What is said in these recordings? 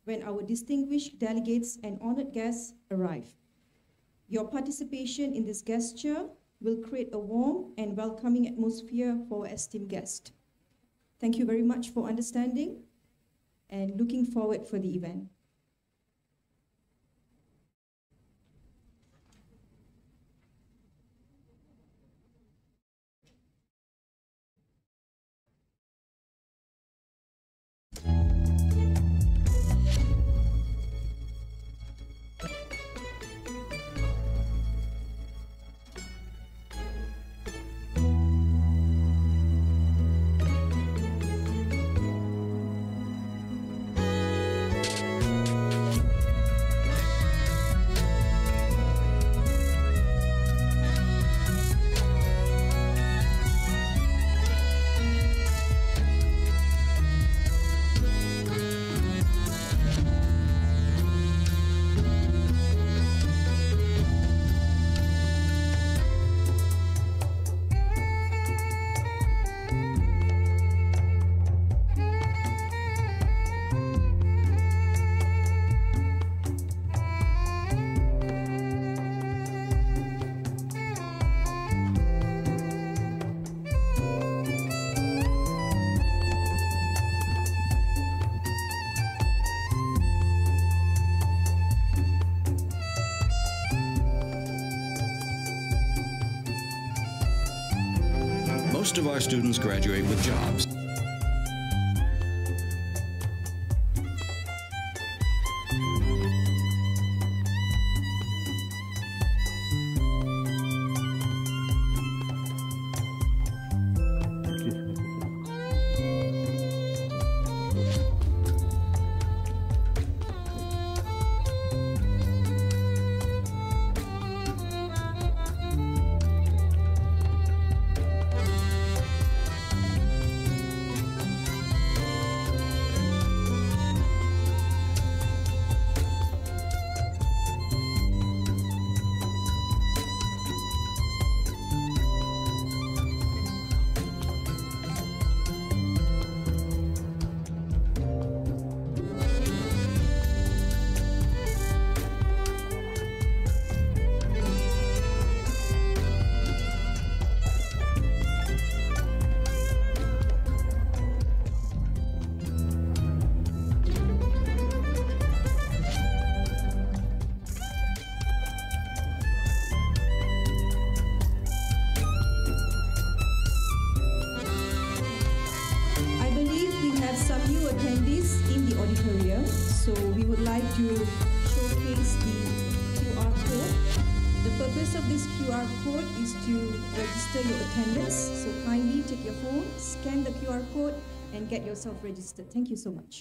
when our distinguished delegates and honored guests arrive. Your participation in this gesture will create a warm and welcoming atmosphere for our esteemed guests. Thank you very much for understanding and looking forward for the event. Most of our students graduate with jobs. And get yourself registered. Thank you so much.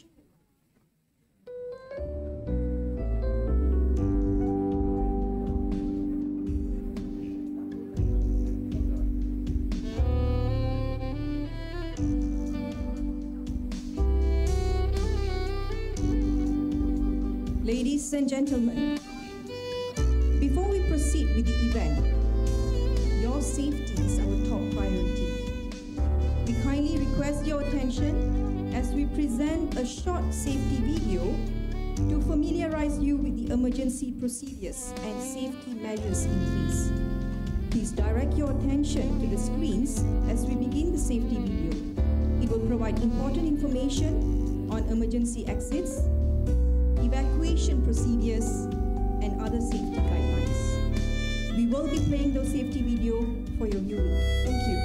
Ladies and gentlemen, before we proceed with the event, your safety is our top priority. We kindly request your attention as we present a short safety video to familiarize you with the emergency procedures and safety measures in place. Please direct your attention to the screens as we begin the safety video. It will provide important information on emergency exits, evacuation procedures, and other safety guidelines. We will be playing the safety video for your viewing. Thank you.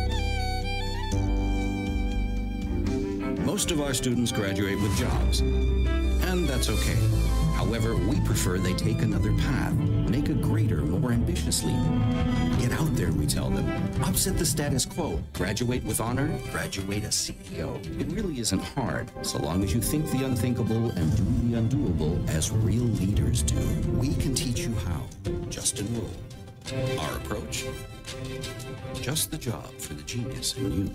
Most of our students graduate with jobs, and that's okay. However, we prefer they take another path, make a greater, more ambitious leap. Get out there, we tell them. Upset the status quo. Graduate with honor, graduate a CEO. It really isn't hard, so long as you think the unthinkable and do the undoable as real leaders do. We can teach you how. Just enroll. Our approach? Just the job for the genius in you.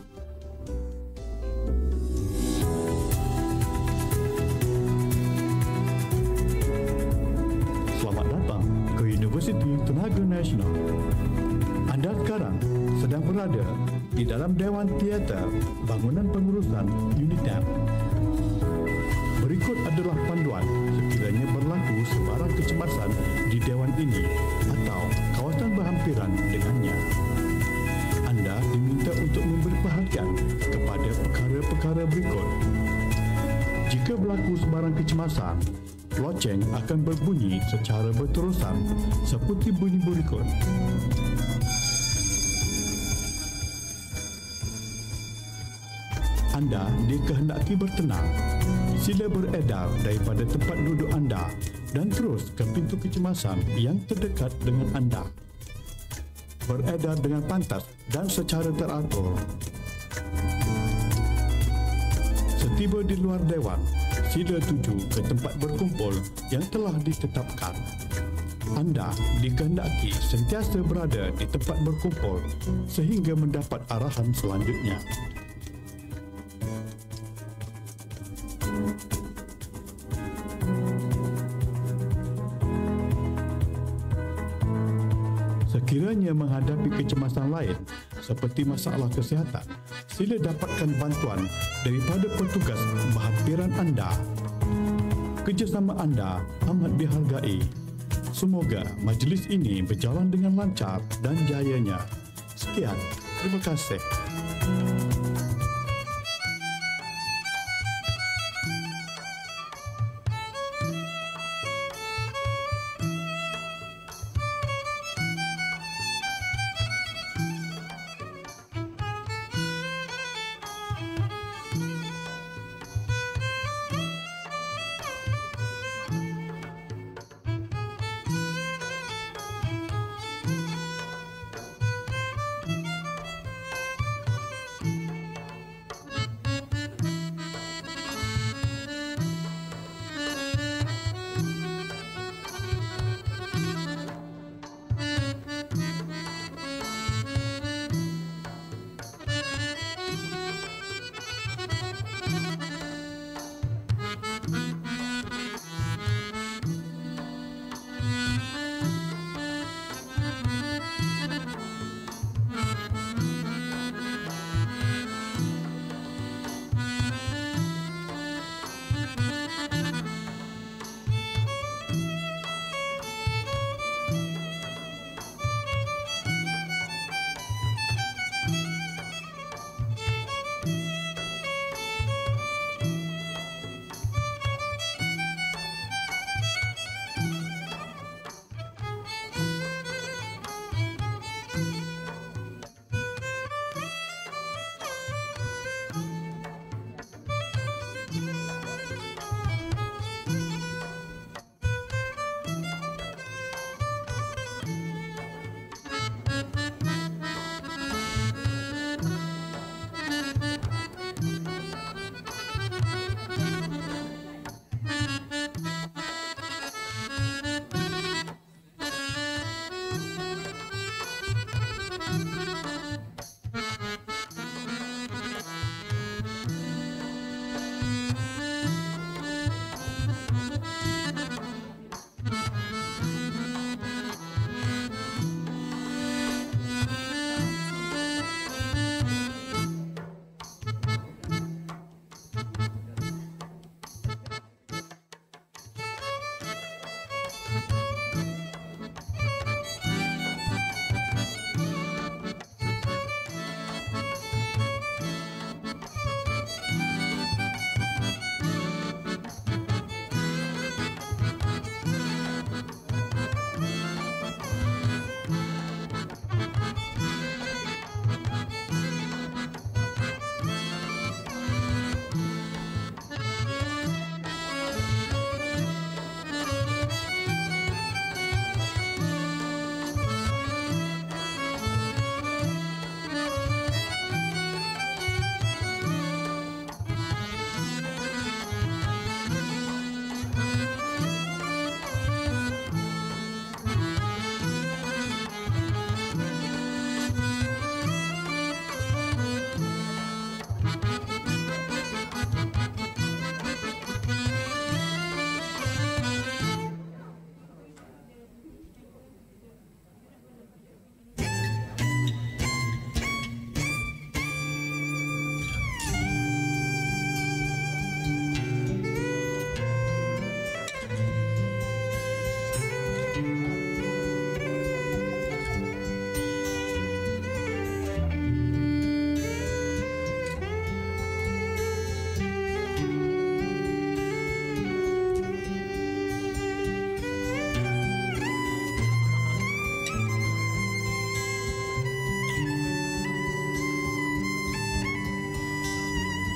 Universiti Tenaga Nasional. Anda sekarang sedang berada di dalam Dewan Teater Bangunan Pengurusan Unit M. Berikut adalah panduan sekiranya berlaku sebarang kecemasan di Dewan ini atau kawasan berhampiran dengannya. Anda diminta untuk memberi perhatian kepada perkara-perkara berikut. Jika berlaku sebarang kecemasan, loceng akan berbunyi secara berterusan seperti bunyi berikut. Anda dikehendaki bertenang. Sila beredar daripada tempat duduk anda dan terus ke pintu kecemasan yang terdekat dengan anda. Beredar dengan pantas dan secara teratur. Setiba di luar dewan, sila tuju ke tempat berkumpul yang telah ditetapkan. Anda dikehendaki sentiasa berada di tempat berkumpul sehingga mendapat arahan selanjutnya. Sekiranya menghadapi kecemasan lain seperti masalah kesihatan, sila dapatkan bantuan daripada petugas berhampiran anda. Kerjasama anda amat dihargai. Semoga majlis ini berjalan dengan lancar dan jayanya. Sekian, terima kasih.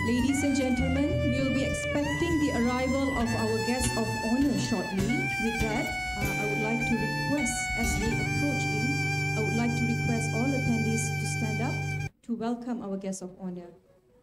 Ladies and gentlemen, we will be expecting the arrival of our guest of honor shortly. With that, I would like to request, as we approach in, I would like to request all attendees to stand up to welcome our guest of honor.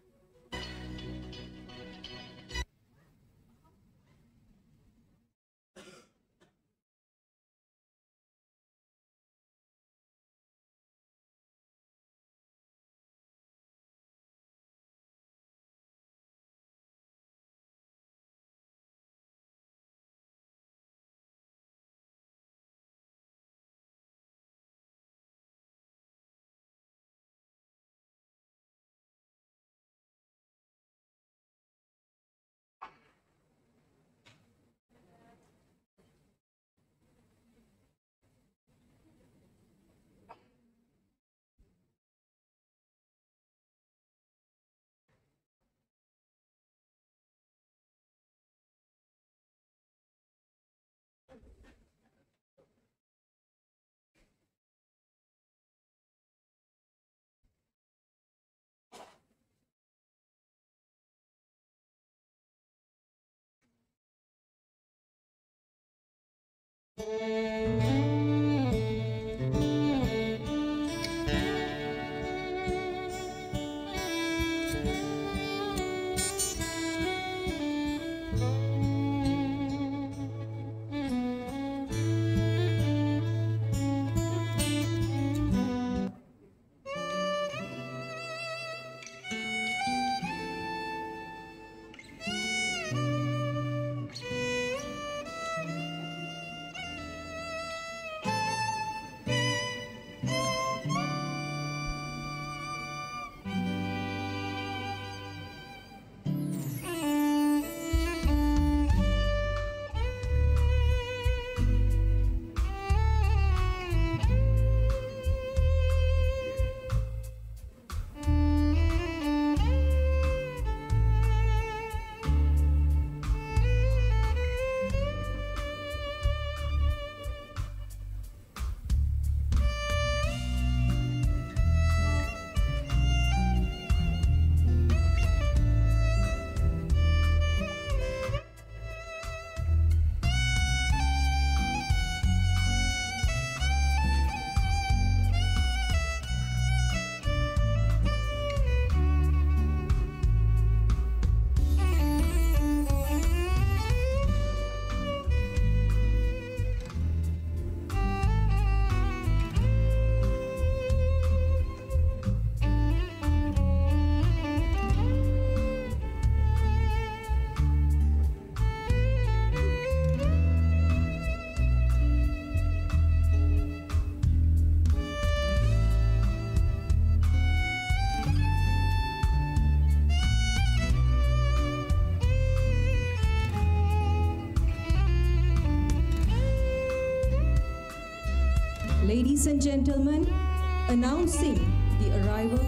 Ladies and gentlemen, announcing the arrival.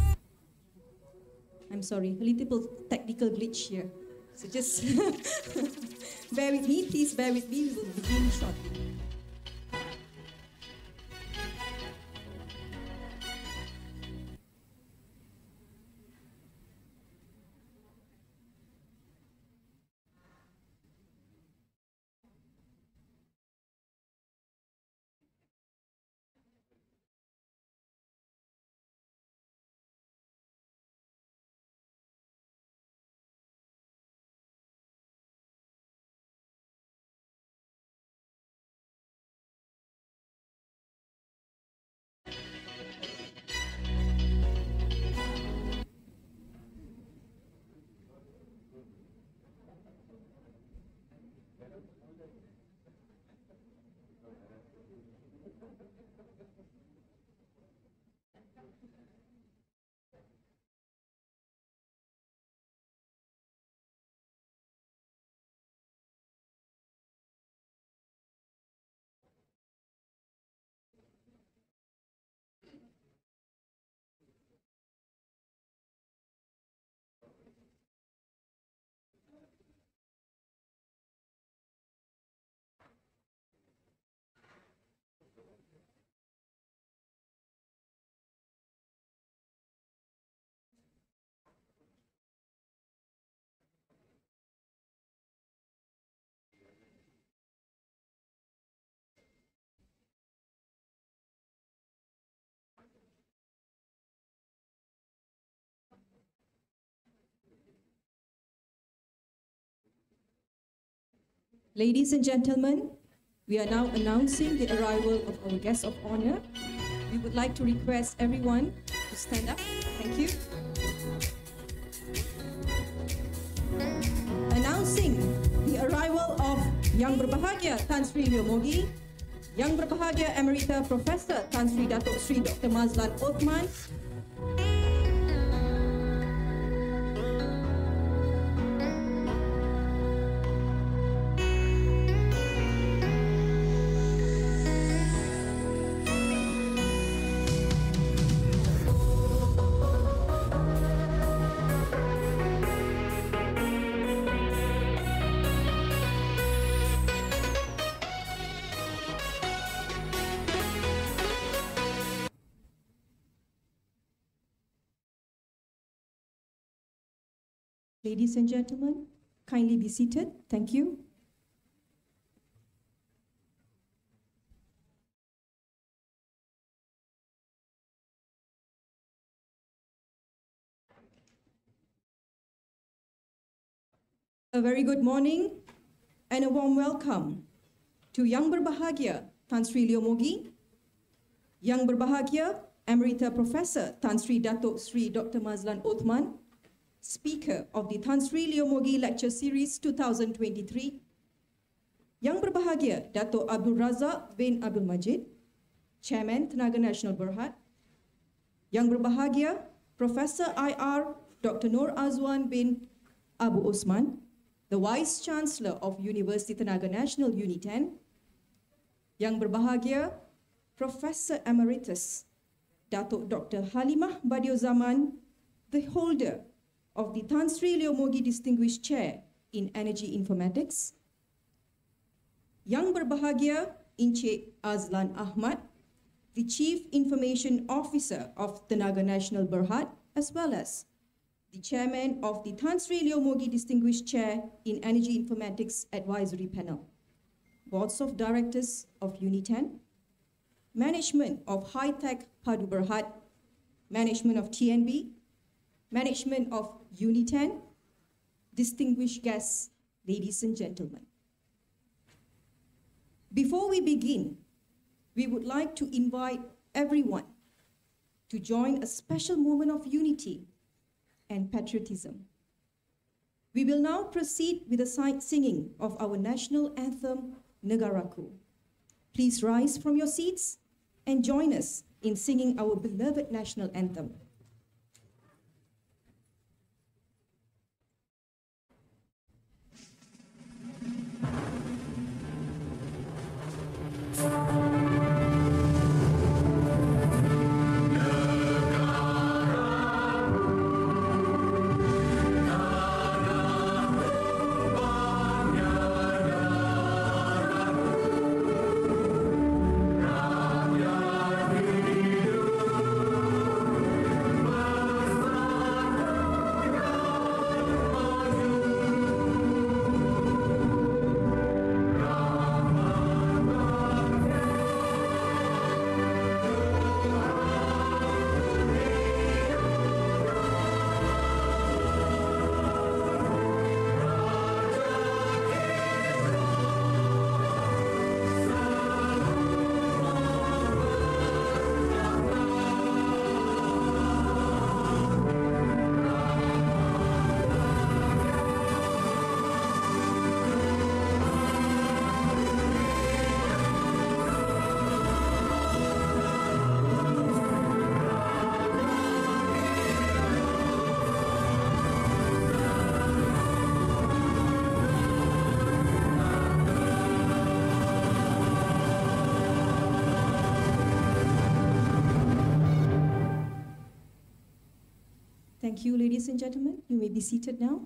I'm sorry, a little technical glitch here. So just bear with me, please bear with me. We will begin shortly. Ladies and gentlemen, we are now announcing the arrival of our guest of honor. We would like to request everyone to stand up. Thank you. Announcing the arrival of Yang Berbahagia Tan Sri Moggie, Yang Berbahagia Emerita Professor Tan Sri Dato Seri Dr. Mazlan Othman, ladies and gentlemen, kindly be seated. Thank you. A very good morning and a warm welcome to Yang Berbahagia Tan Sri Moggie, Yang Berbahagia Emerita Professor Tan Sri Dato Seri Dr. Mazlan Othman, Speaker of the Tan Sri Moggie Lecture Series 2023, Yang Berbahagia Dato Abdul Razak bin Abdul Majid, Chairman Tenaga Nasional Berhad, Yang Berbahagia Professor IR Dr. Nur Azwan bin Abu Osman, the Vice Chancellor of Universiti Tenaga Nasional Uni 10, Yang Berbahagia Professor Emeritus Dato Dr. Halimah Badiou Zaman, the holder of the Tan Sri Moggie Distinguished Chair in Energy Informatics, Yang Berbahagia Encik Mazlan Othman, the Chief Information Officer of Tenaga Nasional Berhad, as well as the Chairman of the Tan Sri Moggie Distinguished Chair in Energy Informatics Advisory Panel, Boards of Directors of Uni 10, Management of Heitech Padu Berhad, Management of TNB, Management of Uni 10, distinguished guests, ladies and gentlemen. Before we begin, we would like to invite everyone to join a special moment of unity and patriotism. We will now proceed with the singing of our national anthem, Negaraku. Please rise from your seats and join us in singing our beloved national anthem. Thank you, ladies and gentlemen. You may be seated now.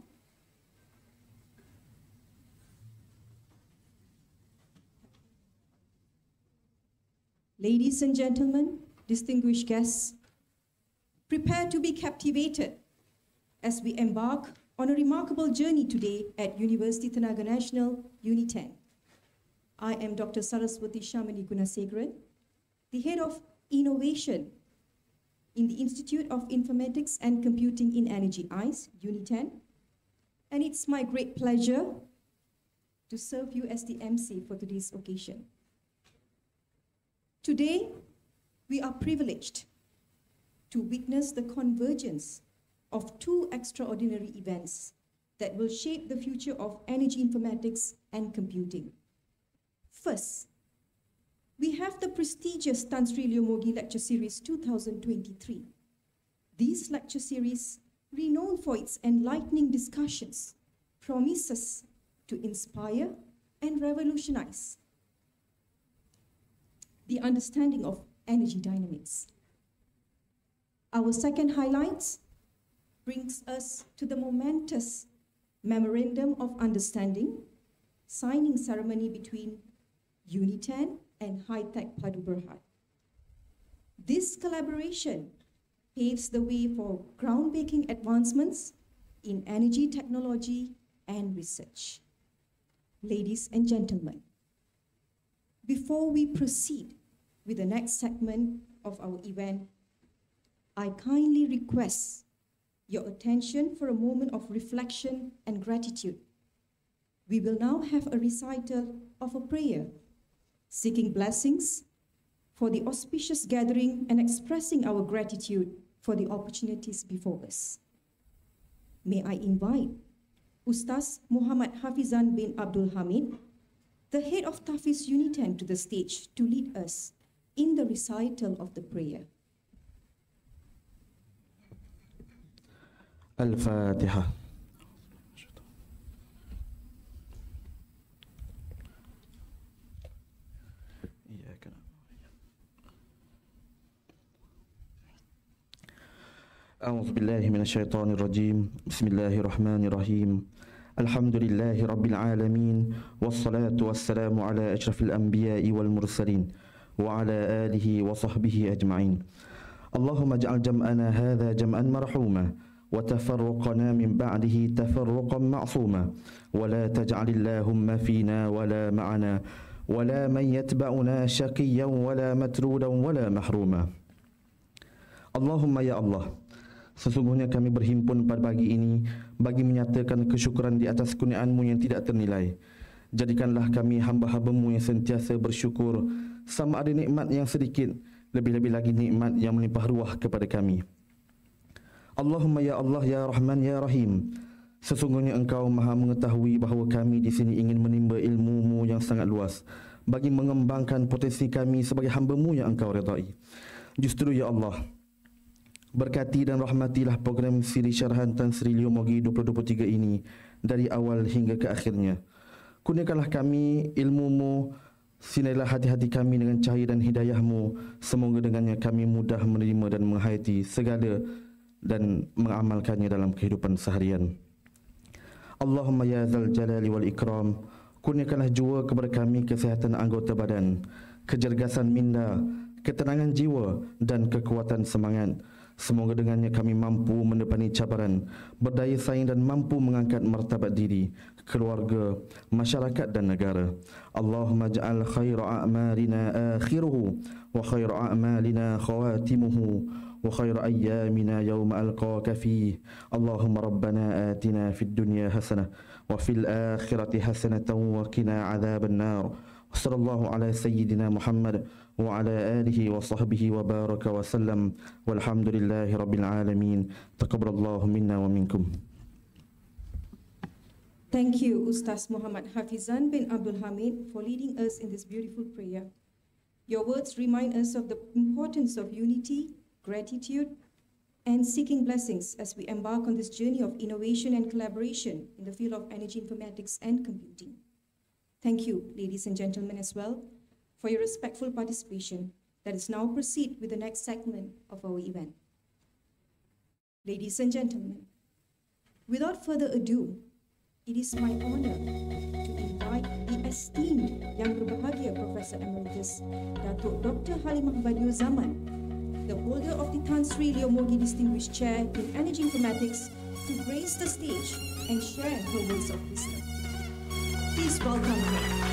Ladies and gentlemen, distinguished guests, prepare to be captivated as we embark on a remarkable journey today at Universiti Tenaga Nasional, Uni 10. I am Dr. Saraswati Shamini Gunasegaran, the Head of Innovation in the Institute of Informatics and Computing in Energy ICE, Uni 10. And it's my great pleasure to serve you as the MC for today's occasion. Today, we are privileged to witness the convergence of two extraordinary events that will shape the future of energy informatics and computing. First, we have the prestigious Tan Sri Moggie Lecture Series 2023. This lecture series, renowned for its enlightening discussions, promises to inspire and revolutionize the understanding of energy dynamics. Our second highlight brings us to the momentous Memorandum of Understanding signing ceremony between Uniten and Heitech Padu Berhad. This collaboration paves the way for groundbreaking advancements in energy technology and research. Ladies and gentlemen, before we proceed with the next segment of our event, I kindly request your attention for a moment of reflection and gratitude. We will now have a recital of a prayer, seeking blessings for the auspicious gathering and expressing our gratitude for the opportunities before us. May I invite Ustaz Muhammad Hafizan bin Abdul Hamid, the head of Tafiz Uniten, to the stage to lead us in the recital of the prayer. Al-Fatiha. أعوذ بالله من الشيطان الرجيم. بسم الله الرحمن الرحيم. الحمد لله رب العالمين، والصلاة والسلام على أشرف الأنبياء والمرسلين وعلى آله وصحبه أجمعين. اللهم اجعل جمعنا هذا جمعا مرحوما، وتفرقنا من بعده تفرقا معصوما، ولا تجعل اللهم فينا ولا معنا ولا من يتبعنا شقيا ولا مترودا ولا محروما. اللهم يا الله, sesungguhnya kami berhimpun pada pagi ini bagi menyatakan kesyukuran di atas kurniaan-Mu yang tidak ternilai. Jadikanlah kami hamba-hamba-Mu yang sentiasa bersyukur, sama ada nikmat yang sedikit, lebih-lebih lagi nikmat yang melimpah ruah kepada kami. Allahumma ya Allah, ya Rahman, ya Rahim, sesungguhnya Engkau maha mengetahui bahawa kami di sini ingin menimba ilmu-Mu yang sangat luas bagi mengembangkan potensi kami sebagai hamba-Mu yang Engkau redai. Justru ya Allah, berkati dan rahmatilah program siri syarahan Tan Sri Moggie 2023 ini dari awal hingga ke akhirnya. Kurniakanlah kami ilmu-Mu, sinailah hati-hati kami dengan cahaya dan hidayah-Mu. Semoga dengannya kami mudah menerima dan menghayati segala dan mengamalkannya dalam kehidupan seharian. Allahumma ya zal jalali wal ikram, kurniakanlah jua kepada kami kesihatan anggota badan, kecergasan minda, ketenangan jiwa dan kekuatan semangat. Semoga dengannya kami mampu mendepani cabaran, berdaya saing dan mampu mengangkat martabat diri, keluarga, masyarakat dan negara. Allahumma ja'al khaira a'malina akhiruhu wa khaira a'malina khawatimuhu wa khaira ayyamina yawma alqaka fih. Allahumma rabbana atina fid dunya hasanah wa fil akhirati hasanatan wa qina adzaban nar. Sallallahu ala sayyidina Muhammad wa ala alihi wa sahbihi wa baraka wa sallam, walhamdulillahi rabbil alamin. Taqabbalallahu minna wa minkum. Thank you, Ustaz Muhammad Hafizan bin Abdul Hamid, for leading us in this beautiful prayer. Your words remind us of the importance of unity, gratitude, and seeking blessings as we embark on this journey of innovation and collaboration in the field of energy informatics and computing. Thank you, ladies and gentlemen, as well, for your respectful participation. Let us now proceed with the next segment of our event. Ladies and gentlemen, without further ado, it is my honor to invite the esteemed Yang Berbahagia Professor Emeritus Dato Dr. Halimah Badiou Zaman, the holder of the Tan Sri Moggie Distinguished Chair in Energy Informatics, to grace the stage and share her words of wisdom. Please welcome her.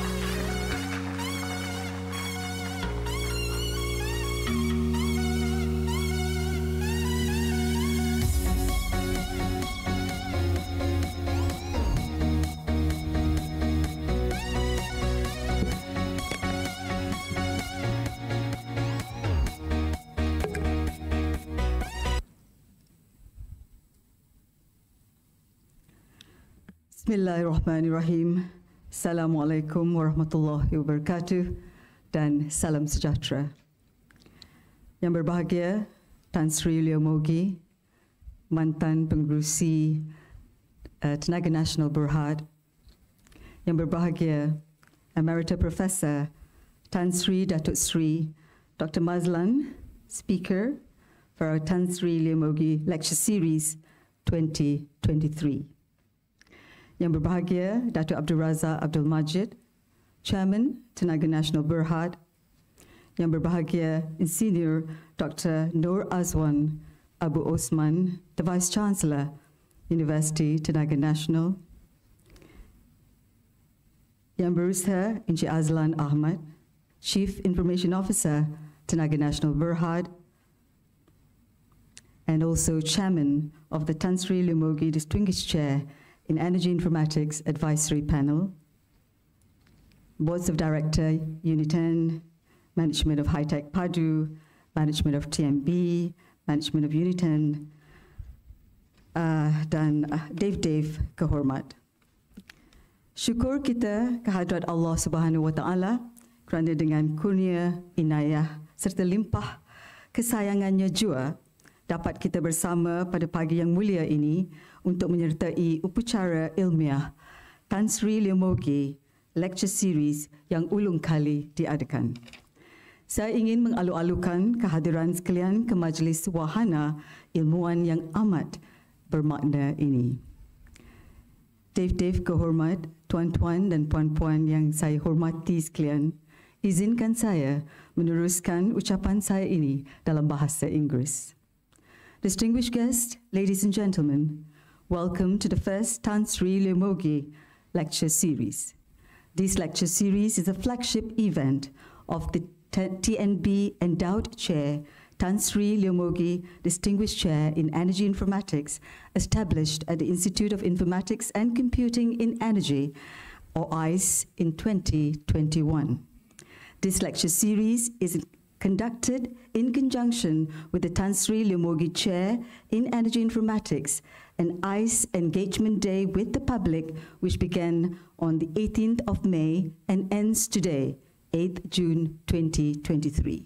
Bismillahirrahmanirrahim. Assalamualaikum warahmatullahi wabarakatuh dan salam sejahtera. Yang berbahagia Tan Sri Moggie, mantan pengerusi Tenaga Nasional Berhad. Yang berbahagia Emerita Profesor Tan Sri Dato Seri Dr. Mazlan, Speaker for our Tan Sri Moggie Lecture Series 2023. Yang berbahagia Dato Abdul Razak Abdul Majid, Chairman Tenaga Nasional Berhad. Yang berbahagia Insinyur Dr. Nur Azwan Abu Osman, the Vice Chancellor, Universiti Tenaga Nasional. Yang berusaha Encik Mazlan Othman, Chief Information Officer, Tenaga Nasional Berhad, and also Chairman of the Tan Sri Moggie Distinguished Chair in Energy Informatics Advisory Panel, Boards of Director, Uniten, Management of Heitech Padu, Management of TMB, Management of Uniten, dan Dave kehormat. Syukur kita kehadrat Allah Subhanahu Wa Taala kerana dengan kurnia, inayah serta limpah kesayangannya jua dapat kita bersama pada pagi yang mulia ini untuk menyertai upacara ilmiah Tan Sri Moggie Lecture Series yang ulung kali diadakan. Saya ingin mengalu-alukan kehadiran sekalian ke majlis wahana ilmuwan yang amat bermakna ini. Dave kehormat, tuan-tuan dan puan-puan yang saya hormati sekalian, izinkan saya meneruskan ucapan saya ini dalam bahasa Inggeris. Distinguished guests, ladies and gentlemen, welcome to the first Tan Sri Moggie Lecture Series. This lecture series is a flagship event of the TNB Endowed Chair, Tan Sri Moggie Distinguished Chair in Energy Informatics, established at the Institute of Informatics and Computing in Energy, or ICE, in 2021. This lecture series is conducted in conjunction with the Tan Sri Moggie Chair in Energy Informatics, an ICE Engagement Day with the public, which began on the 18th of May and ends today, 8th June 2023.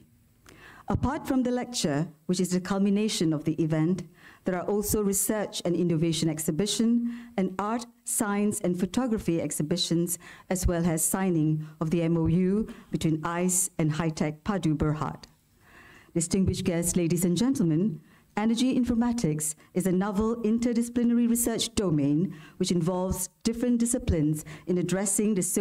Apart from the lecture, which is the culmination of the event, there are also research and innovation exhibition and art, science and photography exhibitions, as well as signing of the MOU between ICE and Heitech Padu Berhad. Distinguished guests, ladies and gentlemen, energy informatics is a novel interdisciplinary research domain which involves different disciplines in addressing the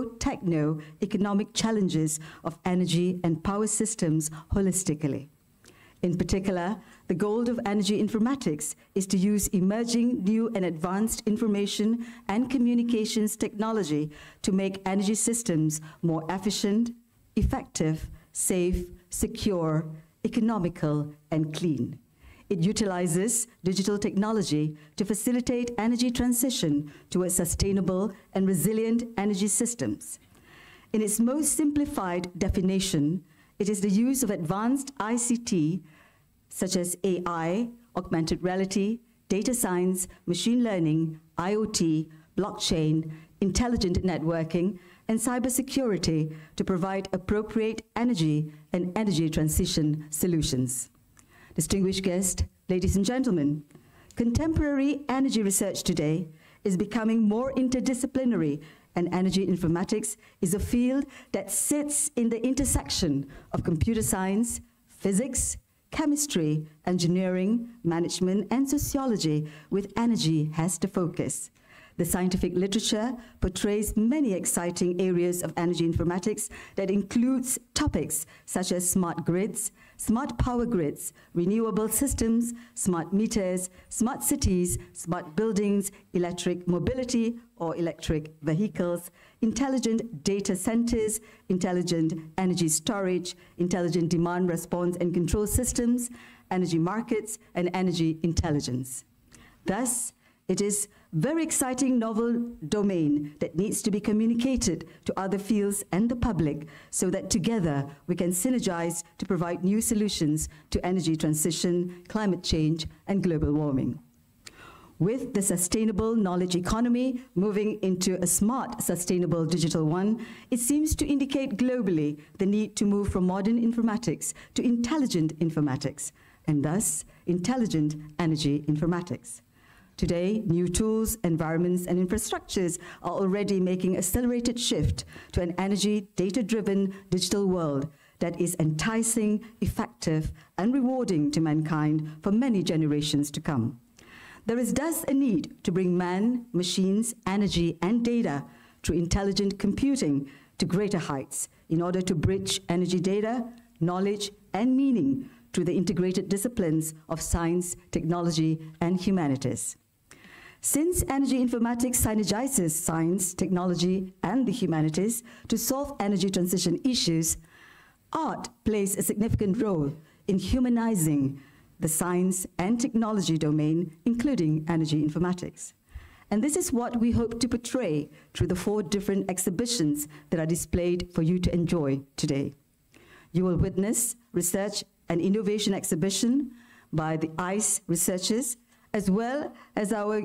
socio-techno-economic challenges of energy and power systems holistically. In particular, the goal of energy informatics is to use emerging new and advanced information and communications technology to make energy systems more efficient, effective, safe, secure, economical, and clean. It utilizes digital technology to facilitate energy transition towards sustainable and resilient energy systems. In its most simplified definition, it is the use of advanced ICT, such as AI, augmented reality, data science, machine learning, IoT, blockchain, intelligent networking, and cybersecurity to provide appropriate energy and energy transition solutions. Distinguished guests, ladies and gentlemen, contemporary energy research today is becoming more interdisciplinary, and energy informatics is a field that sits in the intersection of computer science, physics, chemistry, engineering, management, and sociology, with energy as the focus. The scientific literature portrays many exciting areas of energy informatics that includes topics such as smart grids, smart power grids, renewable systems, smart meters, smart cities, smart buildings, electric mobility or electric vehicles, intelligent data centers, intelligent energy storage, intelligent demand response and control systems, energy markets, and energy intelligence. Thus, it is a very exciting novel domain that needs to be communicated to other fields and the public so that together we can synergize to provide new solutions to energy transition, climate change, and global warming. With the sustainable knowledge economy moving into a smart, sustainable digital one, it seems to indicate globally the need to move from modern informatics to intelligent informatics, and thus intelligent energy informatics. Today, new tools, environments, and infrastructures are already making accelerated shift to an energy data-driven digital world that is enticing, effective, and rewarding to mankind for many generations to come. There is thus a need to bring man, machines, energy, and data through intelligent computing to greater heights in order to bridge energy data, knowledge, and meaning through the integrated disciplines of science, technology, and humanities. Since energy informatics synergizes science, technology, and the humanities to solve energy transition issues, art plays a significant role in humanizing the science and technology domain, including energy informatics. And this is what we hope to portray through the 4 different exhibitions that are displayed for you to enjoy today. You will witness research and innovation exhibition by the ICE researchers, as well as our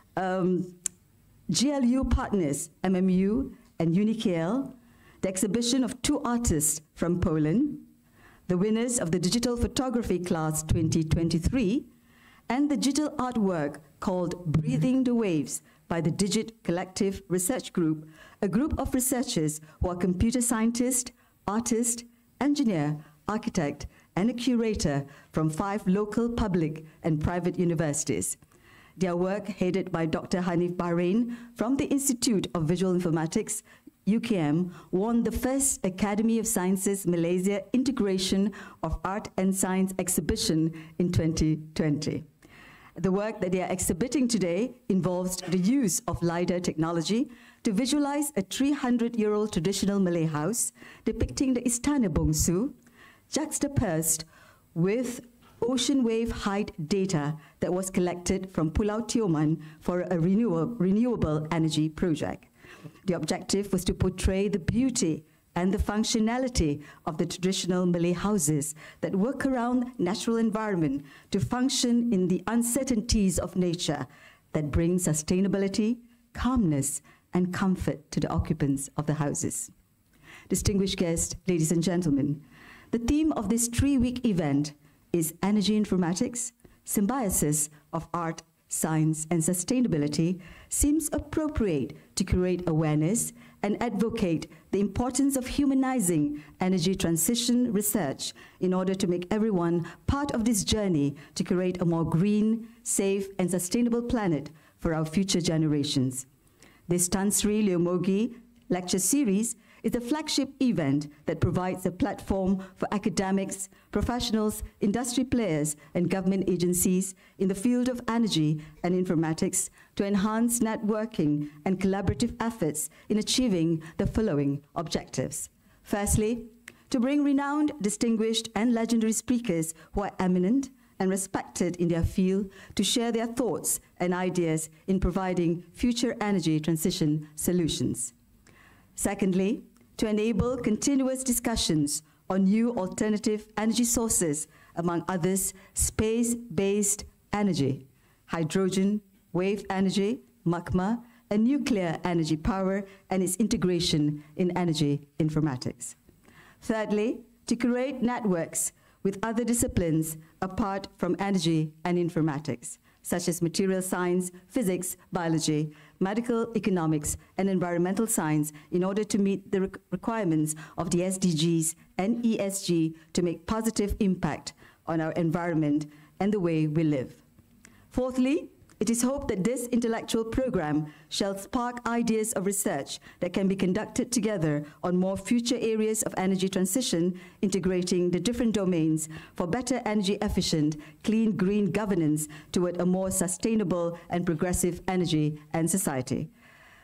GLU partners, MMU and UNIKL, the exhibition of 2 artists from Poland, the winners of the Digital Photography Class 2023, and the digital artwork called Breathing the Waves by the Digit Collective Research Group, a group of researchers who are computer scientist, artist, engineer, architect, and a curator from 5 local public and private universities. Their work, headed by Dr. Hanif Bahrain from the Institute of Visual Informatics, UKM, won the first Academy of Sciences Malaysia Integration of Art and Science exhibition in 2020. The work that they are exhibiting today involves the use of LiDAR technology to visualize a 300-year-old traditional Malay house depicting the Istana Bongsu, juxtaposed with ocean wave height data that was collected from Pulau Tioman for a renewable energy project. The objective was to portray the beauty and the functionality of the traditional Malay houses that work around natural environment to function in the uncertainties of nature that bring sustainability, calmness, and comfort to the occupants of the houses. Distinguished guests, ladies and gentlemen, the theme of this 3-week event is Energy Informatics, Symbiosis of Art, Science, and Sustainability seems appropriate to create awareness and advocate the importance of humanizing energy transition research in order to make everyone part of this journey to create a more green, safe, and sustainable planet for our future generations. This Tan Sri Moggie lecture series is a flagship event that provides a platform for academics, professionals, industry players, and government agencies in the field of energy and informatics to enhance networking and collaborative efforts in achieving the following objectives. Firstly, to bring renowned, distinguished, and legendary speakers who are eminent and respected in their field to share their thoughts and ideas in providing future energy transition solutions. Secondly, to enable continuous discussions on new alternative energy sources, among others, space-based energy, hydrogen, wave energy, magma, and nuclear energy power and its integration in energy informatics. Thirdly, to create networks with other disciplines apart from energy and informatics, such as material science, physics, biology, medical economics, and environmental science in order to meet the requirements of the SDGs and ESG to make positive impact on our environment and the way we live. Fourthly, it is hoped that this intellectual program shall spark ideas of research that can be conducted together on more future areas of energy transition, integrating the different domains for better energy efficient, clean, green governance toward a more sustainable and progressive energy and society.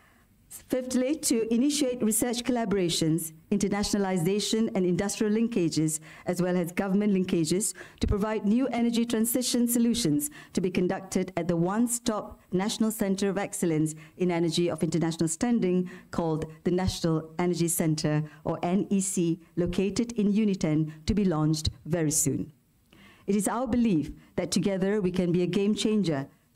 Fifthly, to initiate research collaborations, internationalization and industrial linkages, as well as government linkages, to provide new energy transition solutions to be conducted at the one-stop National Center of Excellence in Energy of International Standing called the National Energy Center, or NEC, located in Uniten, to be launched very soon. It is our belief that together we can be a game changer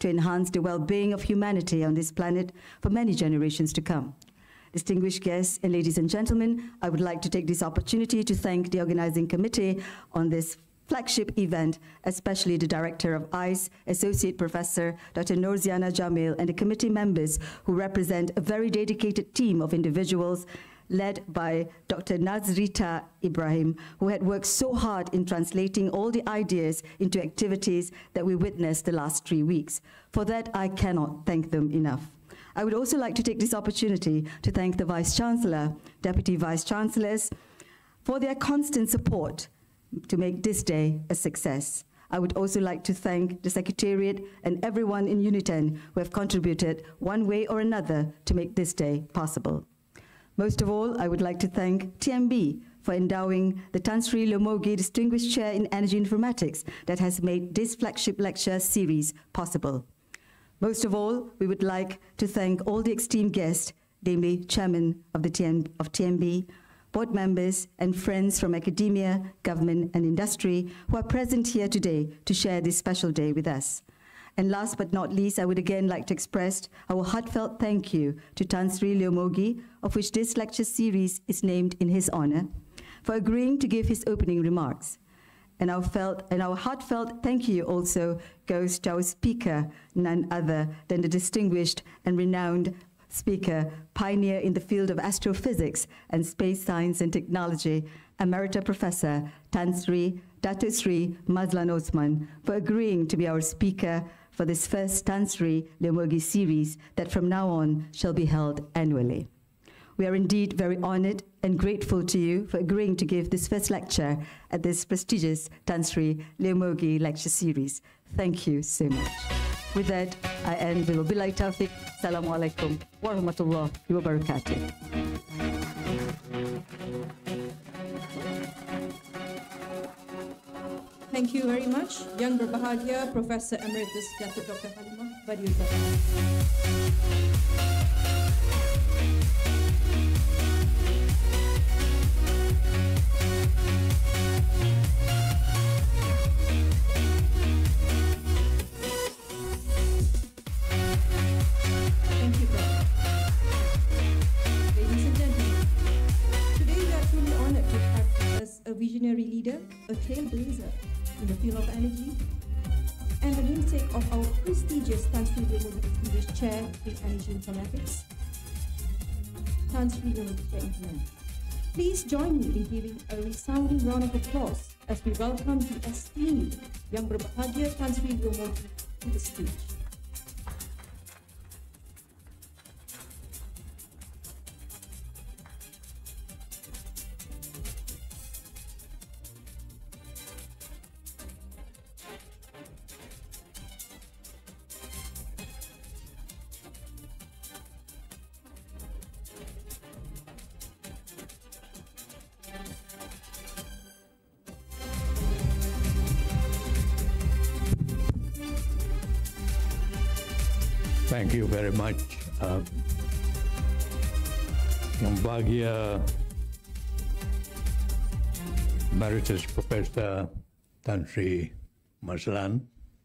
to enhance the well-being of humanity on this planet for many generations to come. Distinguished guests and ladies and gentlemen, I would like to take this opportunity to thank the organizing committee on this flagship event, especially the Director of ICE, Associate Professor Dr. Nurziana Jamil, and the committee members who represent a very dedicated team of individuals led by Dr. Nazrita Ibrahim, who had worked so hard in translating all the ideas into activities that we witnessed the last 3 weeks. For that, I cannot thank them enough. I would also like to take this opportunity to thank the Vice-Chancellor, Deputy Vice-Chancellors, for their constant support to make this day a success. I would also like to thank the Secretariat and everyone in UNITEN who have contributed one way or another to make this day possible. Most of all, I would like to thank TMB for endowing the Tan Sri Moggie Distinguished Chair in Energy Informatics that has made this flagship lecture series possible. Most of all, we would like to thank all the esteemed guests, namely Chairman of TMB, board members and friends from academia, government and industry who are present here today to share this special day with us. And last but not least, I would again like to express our heartfelt thank you to Tan Sri Moggie, of which this lecture series is named in his honor, for agreeing to give his opening remarks. And our heartfelt thank you also goes to our speaker, none other than the distinguished and renowned speaker, pioneer in the field of astrophysics and space science and technology, Emerita Professor Dato Seri Mazlan Othman, for agreeing to be our speaker for this first Tan Sri Moggie series that from now on shall be held annually. We are indeed very honored and grateful to you for agreeing to give this first lecture at this prestigious Tan Sri Moggie lecture series. Thank you so much. With that, I end with wabillahi taufiq. Assalamualaikum warahmatullahi wabarakatuh. Thank you very much, Young Berhad, Professor Emeritus Dr. Halimah Badiuddin. A visionary leader, a trailblazer in the field of energy, and the namesake of our prestigious Tan Sri Moggie Distinguished Chair in Energy Informatics, Tan Sri Moggie Chair in Command. Please join me in giving a resounding round of applause as we welcome the esteemed Young Berhad Tan Sri Moggie to the stage. Thank you very much. Yang bahagia Emeritus Professor Tan Sri Mazlan,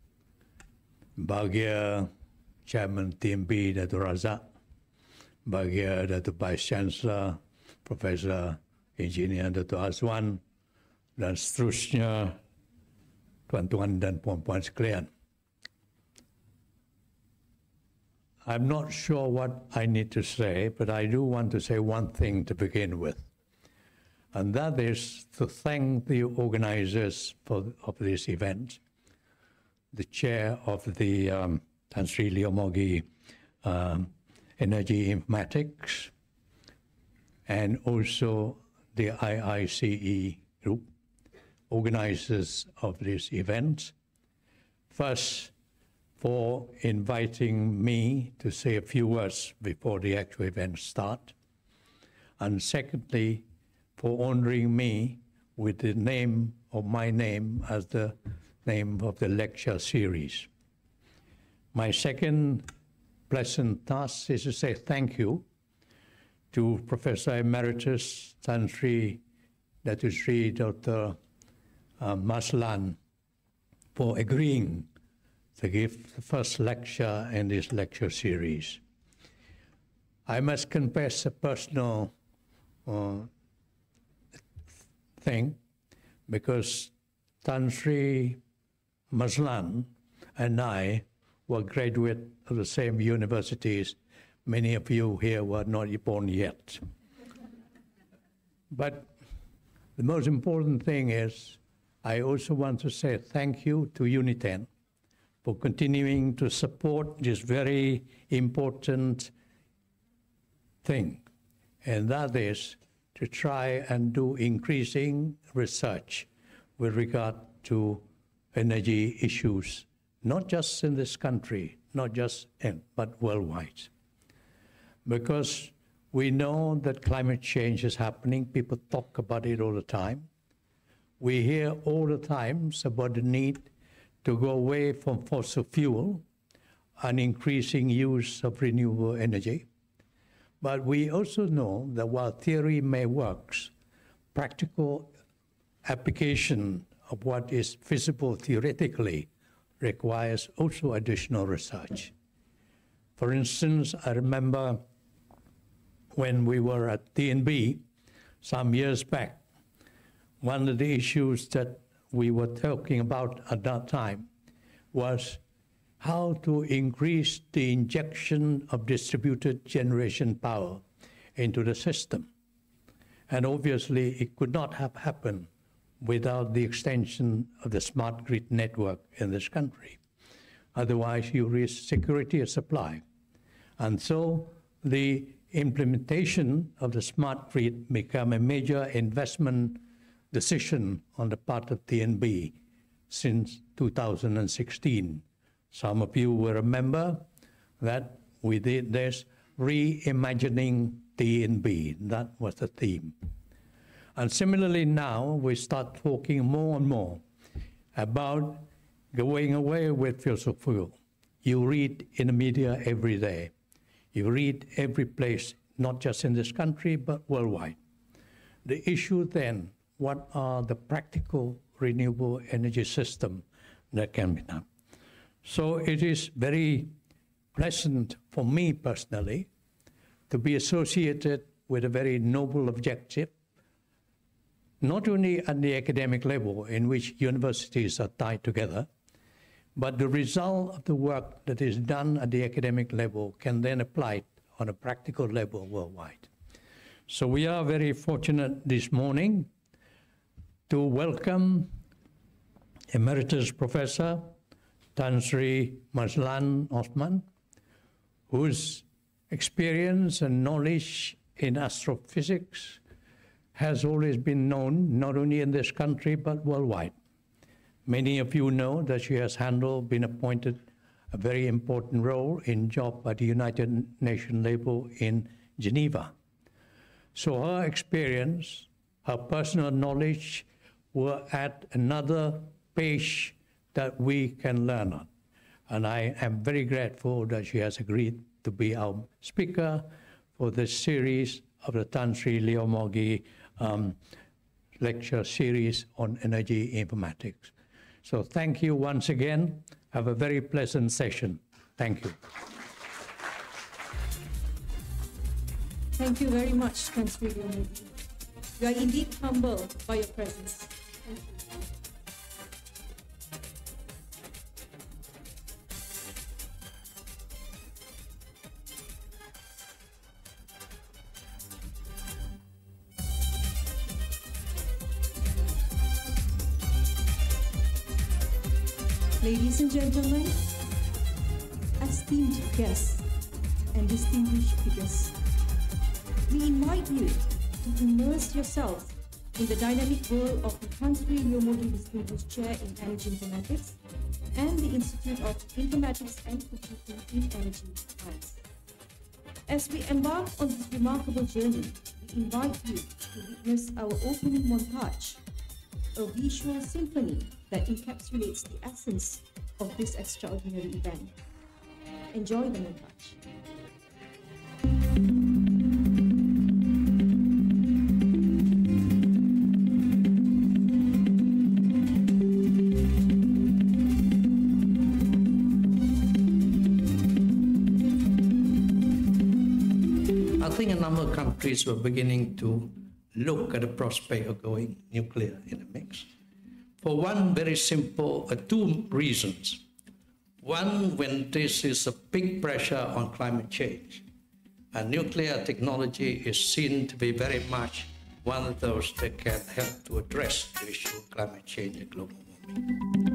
bahagia Chairman TMB Dato Razak, bahagia Dato Vice Chancellor Professor Engineer Dato Azwan, dan seterusnya tuan-tuan dan puan-puan sekalian. I'm not sure what I need to say, but I do want to say one thing to begin with, and that is to thank the organizers of this event, the chair of the Tan Sri Moggie Energy Informatics, and also the IICE group, organizers of this event. First, for inviting me to say a few words before the actual event start. And secondly, for honoring me with the name of my name as the name of the lecture series. My second pleasant task is to say thank you to Professor Emeritus Tan Sri Dato Seri Dr. Mazlan for agreeing to give the first lecture in this lecture series. I must confess a personal thing, because Tan Sri, Mazlan and I were graduates of the same universities. Many of you here were not born yet. But the most important thing is, I also want to say thank you to UNITEN for continuing to support this very important thing, and that is to try and do increasing research with regard to energy issues, not just in this country, but worldwide. Because we know that climate change is happening. People talk about it all the time. We hear all the time about the need to go away from fossil fuel and increasing use of renewable energy. But we also know that while theory may work, practical application of what is feasible theoretically requires also additional research. For instance, I remember when we were at TNB some years back, one of the issues that we were talking about at that time was how to increase the injection of distributed generation power into the system. And obviously, it could not have happened without the extension of the smart grid network in this country. Otherwise, you risk security of supply. And so the implementation of the smart grid became a major investment decision on the part of TNB since 2016. Some of you will remember that we did this reimagining TNB. That was the theme. And similarly now, we start talking more and more about going away with fossil fuel. You read in the media every day. You read every place, not just in this country, but worldwide. The issue then, what are the practical renewable energy system that can be done? So it is very pleasant for me personally to be associated with a very noble objective, not only at the academic level in which universities are tied together, but the result of the work that is done at the academic level can then apply on a practical level worldwide. So we are very fortunate this morning to welcome Emeritus Professor Tan Sri Mazlan Othman, whose experience and knowledge in astrophysics has always been known, not only in this country, but worldwide. Many of you know that she has been appointed a very important role in job at the United Nations level in Geneva. So her experience, her personal knowledge will add another page that we can learn on. And I am very grateful that she has agreed to be our speaker for this series of the Tan Sri Leo Moggie lecture series on energy informatics. So thank you once again. Have a very pleasant session. Thank you. Thank you very much, Tan Sri Leo Moggie. We are indeed humbled by your presence. Thank you. Ladies and gentlemen, esteemed guests and distinguished figures, we invite you to immerse yourself in the dynamic world of the Tan Sri Leo Moggie Distinguished Chair in Energy Informatics and the Institute of Informatics and Computing in Energy Science. As we embark on this remarkable journey, we invite you to witness our opening montage, a visual symphony that encapsulates the essence of this extraordinary event. Enjoy the montage. I think a number of countries were beginning to look at the prospect of going nuclear in the mix. For one very simple, two reasons. One, when this is a big pressure on climate change, and nuclear technology is seen to be very much one of those that can help to address the issue of climate change and global warming.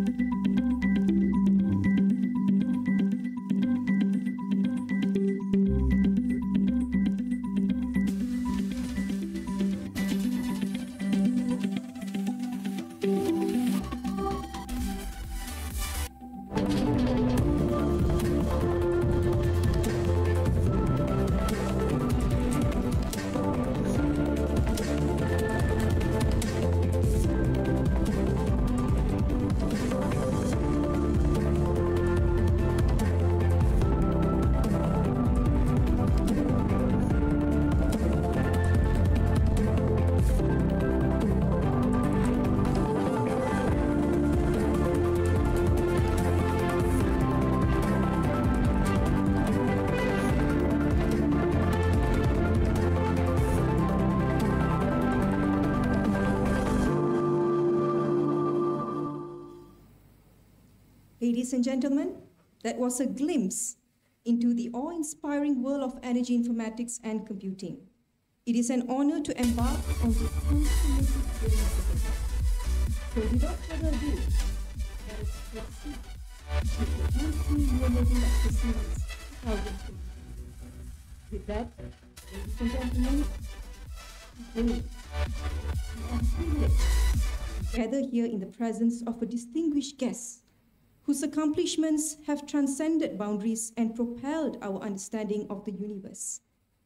Ladies and gentlemen, that was a glimpse into the awe-inspiring world of energy informatics and computing. It is an honor to embark on this transformative journey together. So without further ado, let us proceed with the multi-year lecture series 2020. With that, ladies and gentlemen, today we are privileged to gather here in the presence of a distinguished guest whose accomplishments have transcended boundaries and propelled our understanding of the universe.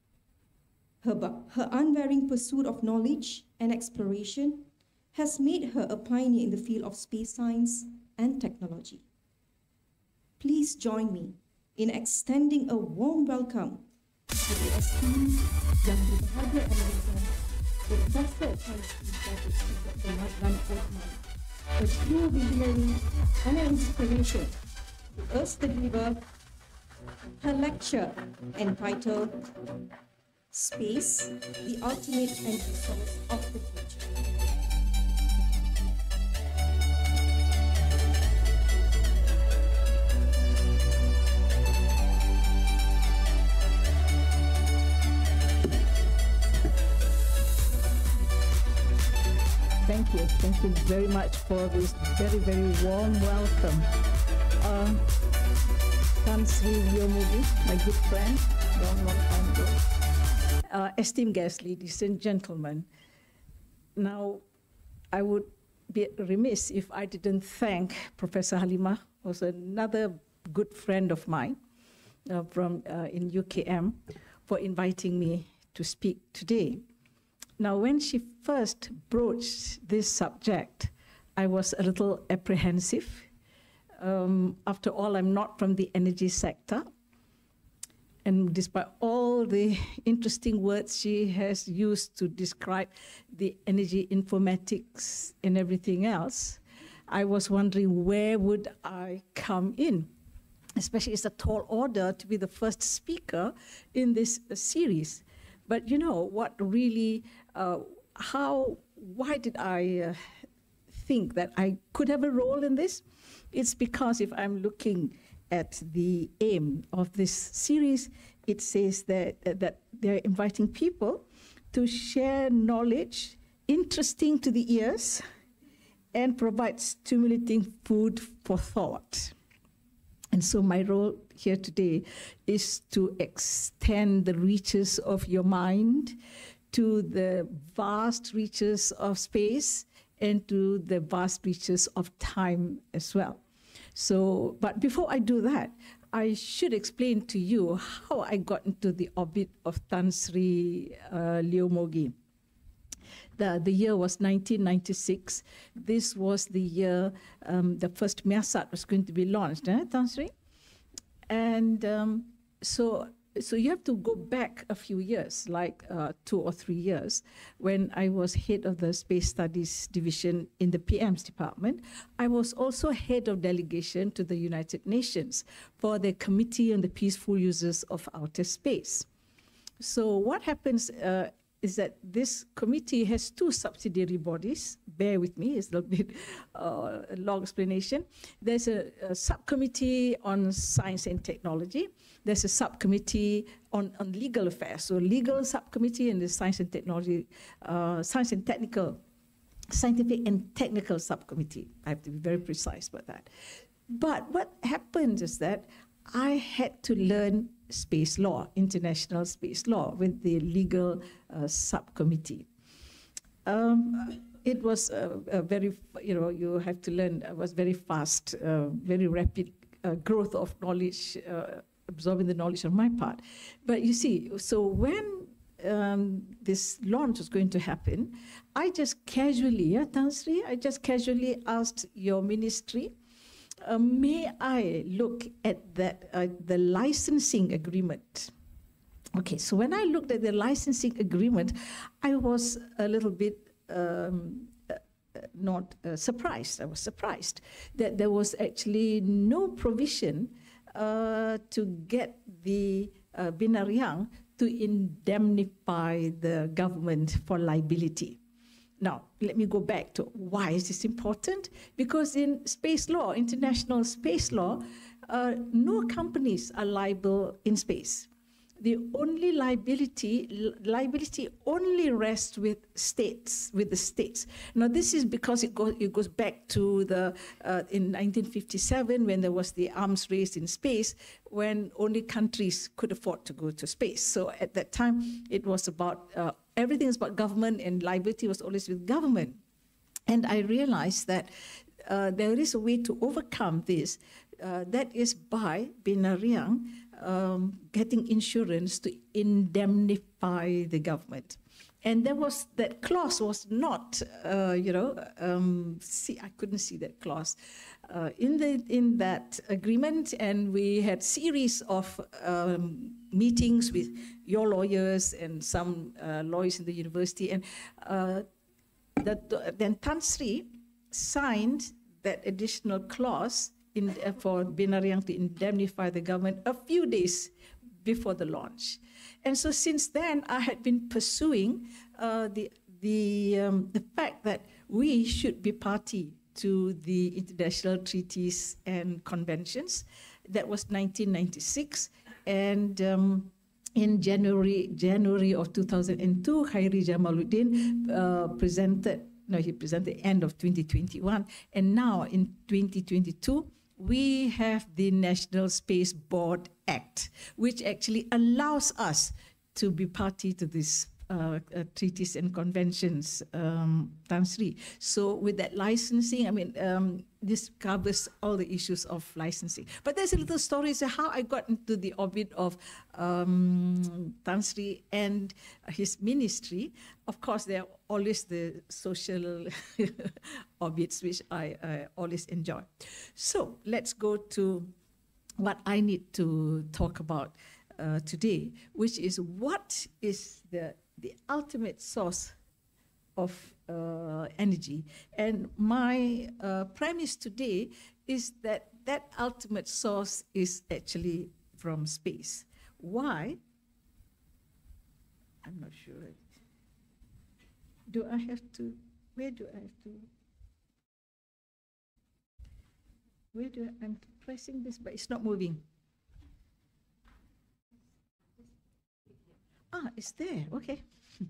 Her unwearying pursuit of knowledge and exploration has made her a pioneer in the field of space science and technology. Please join me in extending a warm welcome to the esteemed Yang Berhad Emerita, Professor of Science and Dr. Mazlan Othman, a true visionary and an inspiration to us to deliver her lecture entitled Space, the Ultimate Energy Source of the Future. Thank you very much for this very, very warm welcome. Tan Sri Moggie, my good friend, long time ago. Esteemed guests, ladies and gentlemen. Now, I would be remiss if I didn't thank Professor Halimah, who's another good friend of mine from in UKM, for inviting me to speak today. Now, when she first broached this subject, I was a little apprehensive. After all, I'm not from the energy sector. And despite all the interesting words she has used to describe the energy informatics and everything else, I was wondering where would I come in? Especially it's a tall order to be the first speaker in this series. But you know what really, why did I think that I could have a role in this? It's because if I'm looking at the aim of this series, it says that they're inviting people to share knowledge interesting to the ears and provide stimulating food for thought. And so my role here today is to extend the reaches of your mind to the vast reaches of space and to the vast reaches of time as well. So, but before I do that, I should explain to you how I got into the orbit of Tan Sri Moggie. The year was 1996. This was the year the first MEASAT was going to be launched, Tan Sri? And so you have to go back a few years, like 2 or 3 years, when I was head of the Space Studies Division in the PM's department. I was also head of delegation to the United Nations for the Committee on the Peaceful Uses of Outer Space. So what happens is that this committee has two subsidiary bodies. Bear with me, it's a little bit a long explanation. There's a subcommittee on science and technology. There's a subcommittee on legal affairs. So legal subcommittee and the science and technology, scientific and technical subcommittee. I have to be very precise about that. But what happened is that I had to learn space law, international space law, with the legal subcommittee. It was a very, you have to learn, it was very fast, very rapid growth of knowledge, absorbing the knowledge on my part. But you see, so when this launch was going to happen, I just casually, Tan Sri, I just casually asked your ministry, may I look at that the licensing agreement? Okay, so when I looked at the licensing agreement, I was a little bit not surprised. I was surprised that there was actually no provision to get the Binariang to indemnify the government for liability. Now, let me go back to why is this important? Because in space law, international space law, no companies are liable in space. The only liability only rests with the states. Now, this is because it goes back to in 1957 when there was the arms race in space, when only countries could afford to go to space. So at that time, it was about everything is about government, and liability was always with government. And I realized that there is a way to overcome this. That is by Binariang getting insurance to indemnify the government. And that clause was not, see, I couldn't see that clause in that agreement. And we had series of meetings with your lawyers and some lawyers in the university. And then Tan Sri signed that additional clause for Binariang to indemnify the government a few days before the launch. And so since then, I had been pursuing the fact that we should be party to the international treaties and conventions. That was 1996. And in January of 2002, Khairi Jamaluddin presented end of 2021. And now in 2022, we have the National Space Board Act, which actually allows us to be party to these treaties and conventions, Tan Sri. So with that licensing, I mean, this covers all the issues of licensing. But there's a little story, so how I got into the orbit of Tan Sri and his ministry. Of course, there are always the social orbits, which I always enjoy. So let's go to what I need to talk about today, which is what is the ultimate source of energy. And my premise today is that ultimate source is actually from space. Why? I'm not sure. Do I have to, where do I have to, I'm pressing this, but it's not moving. Ah, it's there, okay.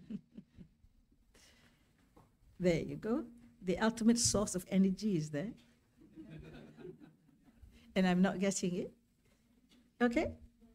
There you go. The ultimate source of energy is there. And I'm not getting it. Okay?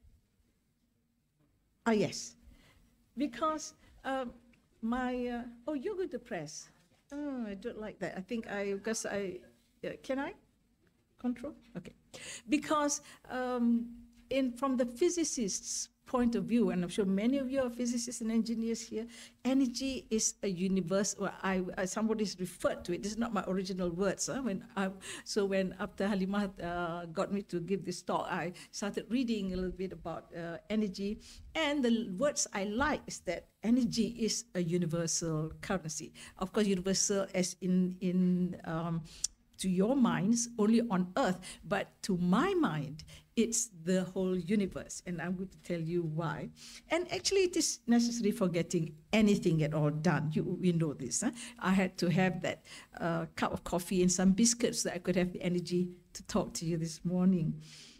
Ah, yes. Because oh, you're going to press. Oh, I don't like that. I think can I? Control? Okay. Because from the physicist's point of view, and I'm sure many of you are physicists and engineers here, energy is a universe, or somebody's referred to it. This is not my original words. When after Halimah got me to give this talk, I started reading a little bit about energy, and the words I like is that energy is a universal currency. Of course, universal as in to your minds only on Earth, but to my mind, it's the whole universe. And I'm going to tell you why. And actually, it is necessary for getting anything at all done. We know this. Huh? I had to have that cup of coffee and some biscuits so that I could have the energy to talk to you this morning.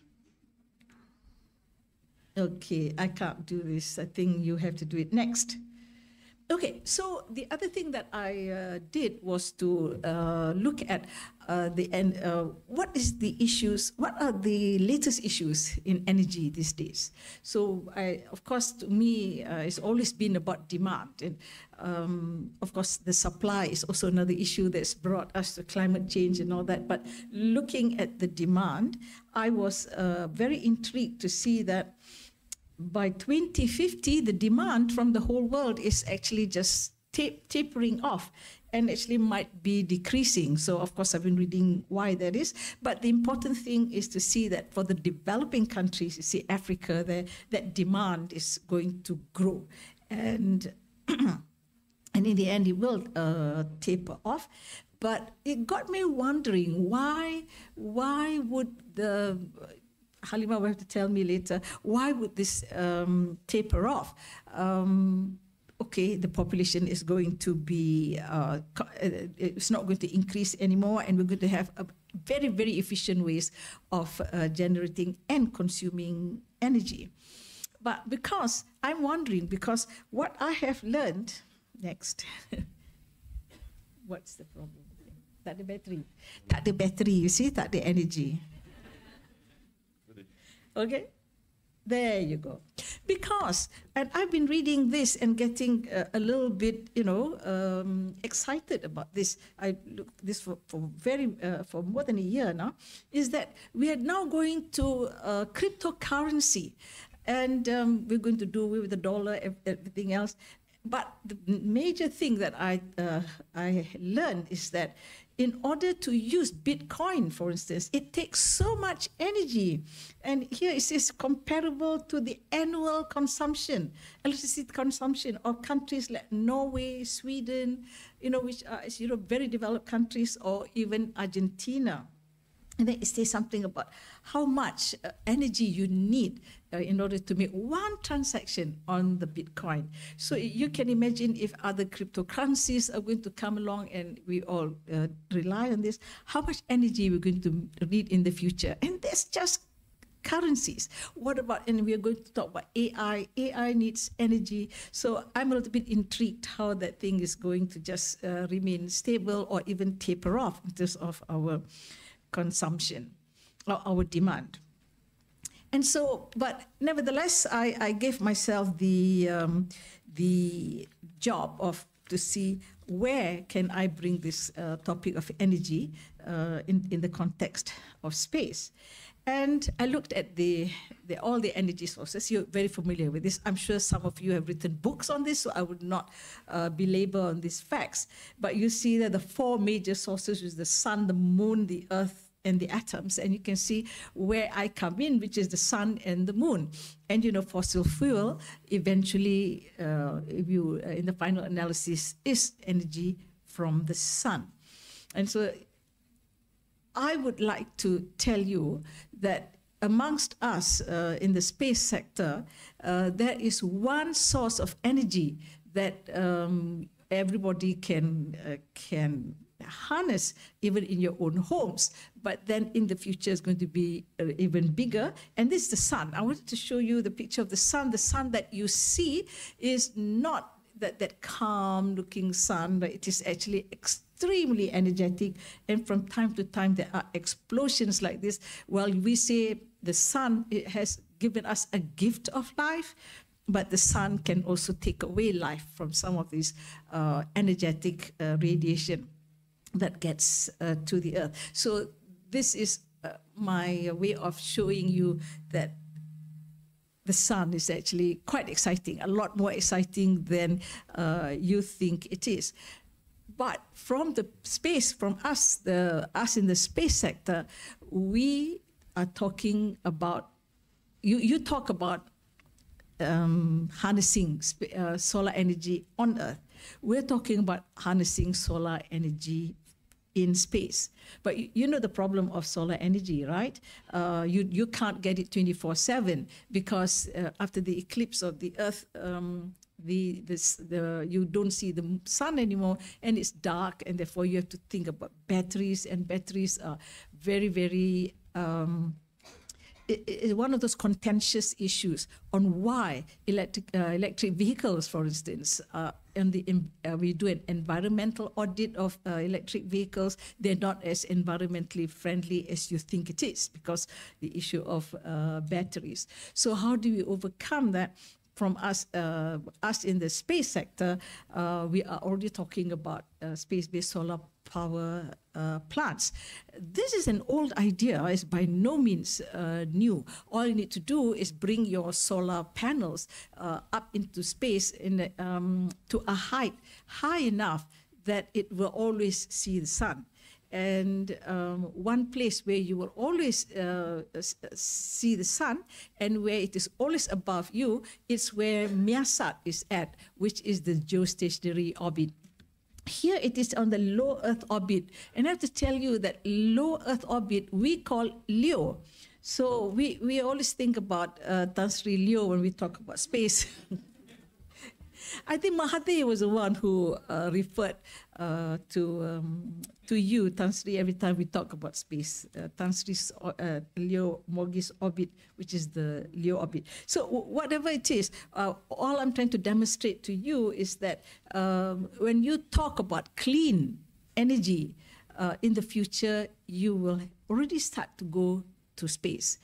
Okay, I can't do this. I think you have to do it next. Okay, so the other thing that I did was to look at what is the issues, what are the latest issues in energy these days. So, of course, to me, it's always been about demand. And of course, the supply is also another issue that's brought us to climate change and all that. But looking at the demand, I was very intrigued to see that by 2050, the demand from the whole world is actually just tapering off and actually might be decreasing. So, of course, I've been reading why that is. But the important thing is to see that for the developing countries, you see Africa, that demand is going to grow. And, and in the end, it will taper off. But it got me wondering, why would the... Halima will have to tell me later, why would this taper off? Okay, the population is going to be, it's not going to increase anymore, and we're going to have a very, very efficient ways of generating and consuming energy. But because, I'm wondering, because what I have learned, next, what's the problem? Tak ada battery. Tak ada battery, you see, tak ada energy. Okay, there you go. Because, and I've been reading this and getting a little bit, excited about this. I looked this for more than a year now. Is that we are now going to cryptocurrency, and we're going to do with the dollar, everything else. But the major thing that I learned is that in order to use Bitcoin, for instance, it takes so much energy. And here it says comparable to the annual consumption, electricity consumption of countries like Norway, Sweden, which are very developed countries, or even Argentina. And then it says something about how much energy you need in order to make one transaction on the Bitcoin. So you can imagine if other cryptocurrencies are going to come along and we all rely on this, how much energy we're going to need in the future. And that's just currencies. What about, and we're going to talk about AI. AI needs energy. So I'm a little bit intrigued how that thing is going to just remain stable or even taper off in terms of our consumption, or our demand. And so, but nevertheless, I gave myself the job of to see where can I bring this topic of energy in the context of space. And I looked at all the energy sources. You're very familiar with this. I'm sure some of you have written books on this, so I would not belabor on these facts. But you see that the four major sources is the sun, the moon, the earth, and the atoms. And you can see where I come in, which is the sun and the moon. And fossil fuel eventually, in the final analysis, is energy from the sun. And so I would like to tell you that amongst us in the space sector, there is one source of energy that everybody can harness even in your own homes, but then in the future is going to be even bigger, and this is the sun. I wanted to show you the picture of the sun. The sun that you see is not that calm looking sun, but it is actually extremely energetic, and from time to time there are explosions like this. Well, we say the sun, it has given us a gift of life, but the sun can also take away life from some of these energetic radiation that gets to the earth. So this is my way of showing you that the sun is actually quite exciting, a lot more exciting than you think it is. But from the space, from us in the space sector, we are talking about, you talk about harnessing solar energy on Earth. We're talking about harnessing solar energy in space. But you know the problem of solar energy, right? You can't get it 24/7 because after the eclipse of the Earth, you don't see the sun anymore, and it's dark, and therefore you have to think about batteries, and batteries are very, very is one of those contentious issues on why electric vehicles, for instance, we do an environmental audit of electric vehicles. They're not as environmentally friendly as you think it is because the issue of batteries. So how do we overcome that? From us in the space sector, we are already talking about space-based solar power plants. This is an old idea. It's by no means new. All you need to do is bring your solar panels up into space to a height high enough that it will always see the sun. And one place where you will always see the sun and where it is always above you is where MEASAT is at, which is the geostationary orbit. Here it is on the low Earth orbit. And I have to tell you that low Earth orbit we call LEO. So we always think about Tan Sri Leo when we talk about space. I think Mahathir was the one who referred to you, Tan Sri, every time we talk about space. Tan Sri's Leo Moggie's orbit, which is the Leo orbit. So whatever it is, all I'm trying to demonstrate to you is that when you talk about clean energy in the future, you will already start to go to space.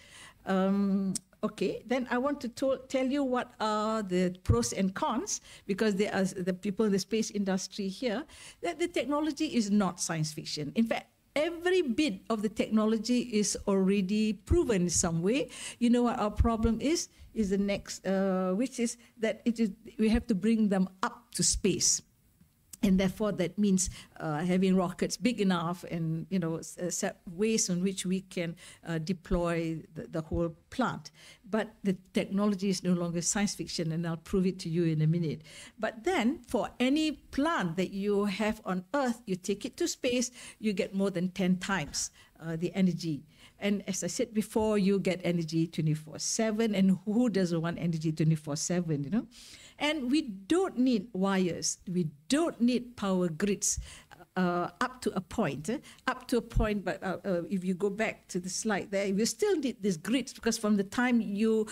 Okay, then I want to tell you what are the pros and cons, because there are the people in the space industry here, that the technology is not science fiction. In fact, every bit of the technology is already proven in some way. You know what our problem is the next, which is that we have to bring them up to space. And therefore, that means having rockets big enough and, ways in which we can deploy the whole plant. But the technology is no longer science fiction, and I'll prove it to you in a minute. But then, for any plant that you have on Earth, you take it to space, you get more than 10 times the energy. And as I said before, you get energy 24/7, and who doesn't want energy 24/7, And we don't need wires. We don't need power grids up to a point. But if you go back to the slide there, you still need these grids, because from the time you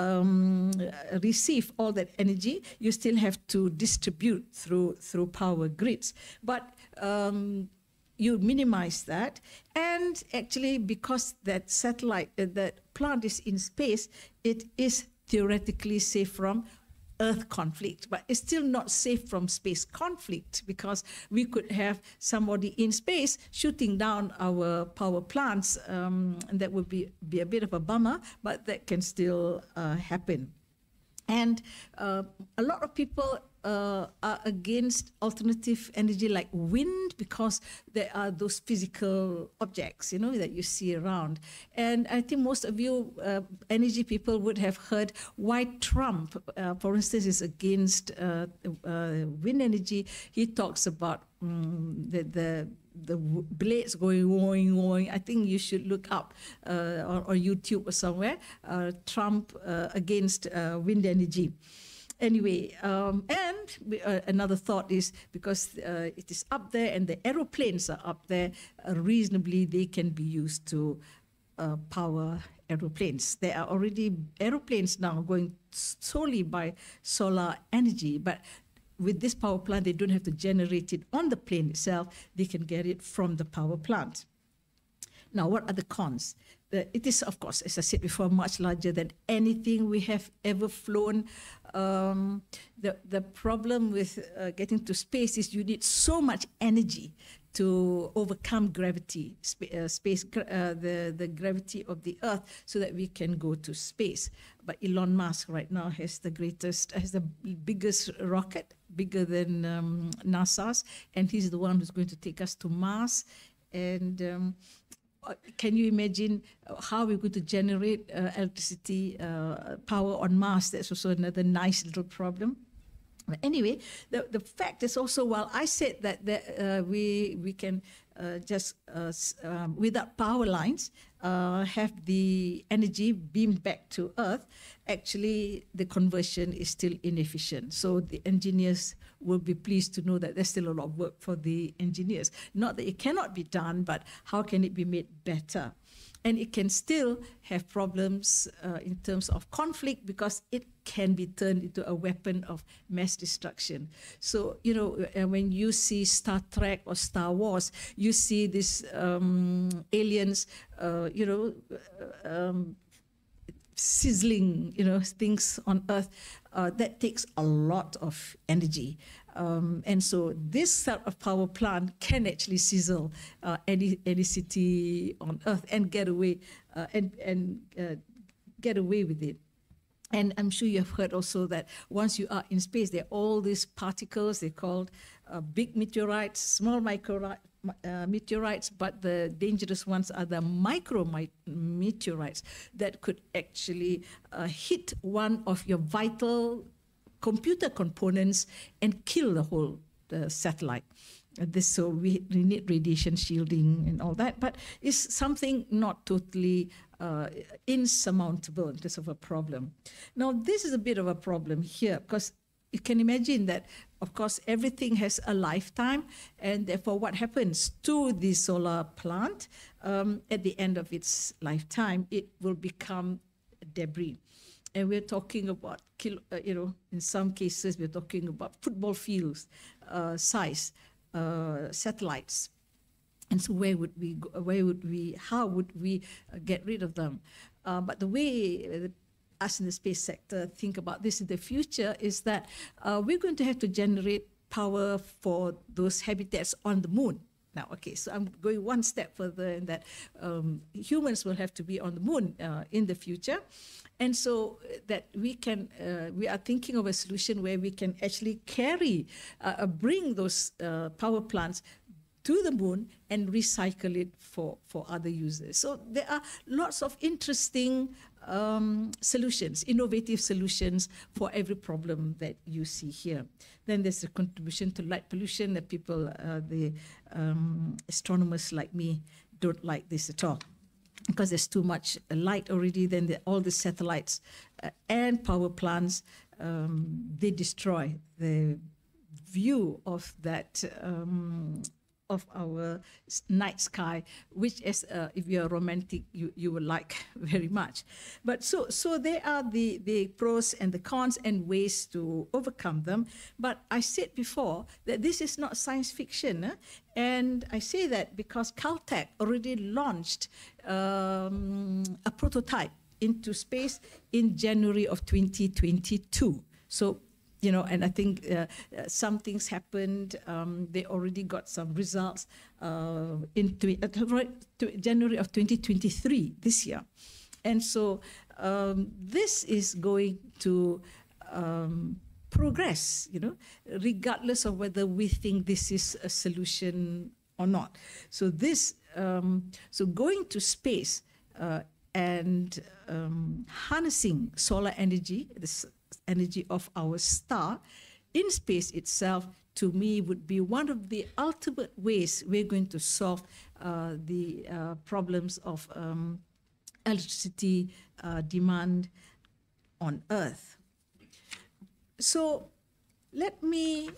receive all that energy, you still have to distribute through power grids. But you minimize that. And actually, because that satellite, that plant is in space, it is theoretically safe from Earth conflict, but it's still not safe from space conflict, because we could have somebody in space shooting down our power plants, and that would be a bit of a bummer, but that can still happen. And a lot of people are against alternative energy like wind, because there are those physical objects, that you see around. And I think most of you energy people would have heard why Trump, for instance, is against wind energy. He talks about the blades going. I think you should look up on YouTube or somewhere, Trump against wind energy. Anyway, and another thought is, because it is up there and the aeroplanes are up there, reasonably they can be used to power aeroplanes. There are already aeroplanes now going solely by solar energy, but with this power plant, they don't have to generate it on the plane itself. They can get it from the power plant. Now, what are the cons? It is, of course, as I said before, much larger than anything we have ever flown. The problem with getting to space is you need so much energy to overcome gravity, the gravity of the Earth, so that we can go to space. But Elon Musk right now has the biggest rocket, bigger than NASA's, and he's the one who's going to take us to Mars. And can you imagine how we're going to generate electricity, power on Mars? That's also another nice little problem. But anyway, the fact is also, while I said that we can just without power lines have the energy beamed back to Earth, actually the conversion is still inefficient. So the engineers will be pleased to know that there's still a lot of work for the engineers. Not that it cannot be done, but how can it be made better? And it can still have problems in terms of conflict, because it can be turned into a weapon of mass destruction. So, you know, when you see Star Trek or Star Wars, you see these aliens, sizzling, things on Earth. That takes a lot of energy. And so this sort of power plant can actually sizzle any city on Earth and get away get away with it. And I'm sure you have heard also that once you are in space, there are all these particles. They're called big meteorites, small meteorites, but the dangerous ones are the micro meteorites that could actually hit one of your vital computer components and kill the whole satellite. So we need radiation shielding and all that, but it's something not totally insurmountable in terms of a problem. Now, this is a bit of a problem here, because you can imagine that, of course, everything has a lifetime, and therefore what happens to the solar plant at the end of its lifetime, it will become debris. And we're talking about, in some cases, we're talking about football fields size satellites. And so where would we go, how would we get rid of them? But the way us in the space sector think about this in the future is that we're going to have to generate power for those habitats on the moon. Now, okay, so I'm going one step further in that humans will have to be on the moon in the future. And so that we are thinking of a solution where we can actually bring those power plants to the moon and recycle it for other users. So there are lots of interesting solutions, innovative solutions for every problem that you see here. Then there's the contribution to light pollution that people, the astronomers like me, don't like this at all, because there's too much light already. Then all the satellites and power plants, they destroy the view of that of our night sky, which is, if you're romantic, you will like very much. But so there are the pros and the cons and ways to overcome them. But I said before that this is not science fiction. And I say that because Caltech already launched a prototype into space in January of 2022. So, and I think some things happened. They already got some results in January of 2023, this year. And so this is going to progress, regardless of whether we think this is a solution or not. So so going to space and harnessing solar energy, this energy of our star in space itself, to me, would be one of the ultimate ways we're going to solve the problems of electricity demand on Earth. So let me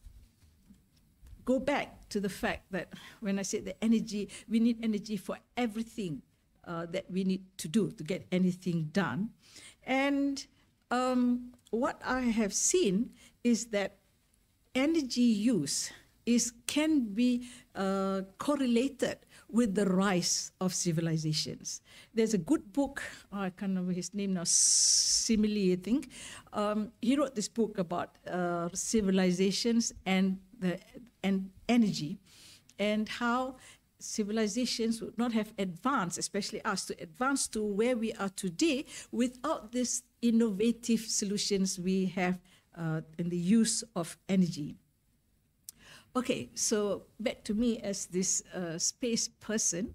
go back to the fact that when I said the energy, we need energy for everything that we need to do to get anything done. And what I have seen is that energy use can be correlated with the rise of civilizations. There's a good book, I can't remember his name now, Simile, I think. He wrote this book about civilizations and energy, and how civilizations would not have advanced, especially us, to advance to where we are today without these innovative solutions we have in the use of energy. Okay, so back to me as this space person.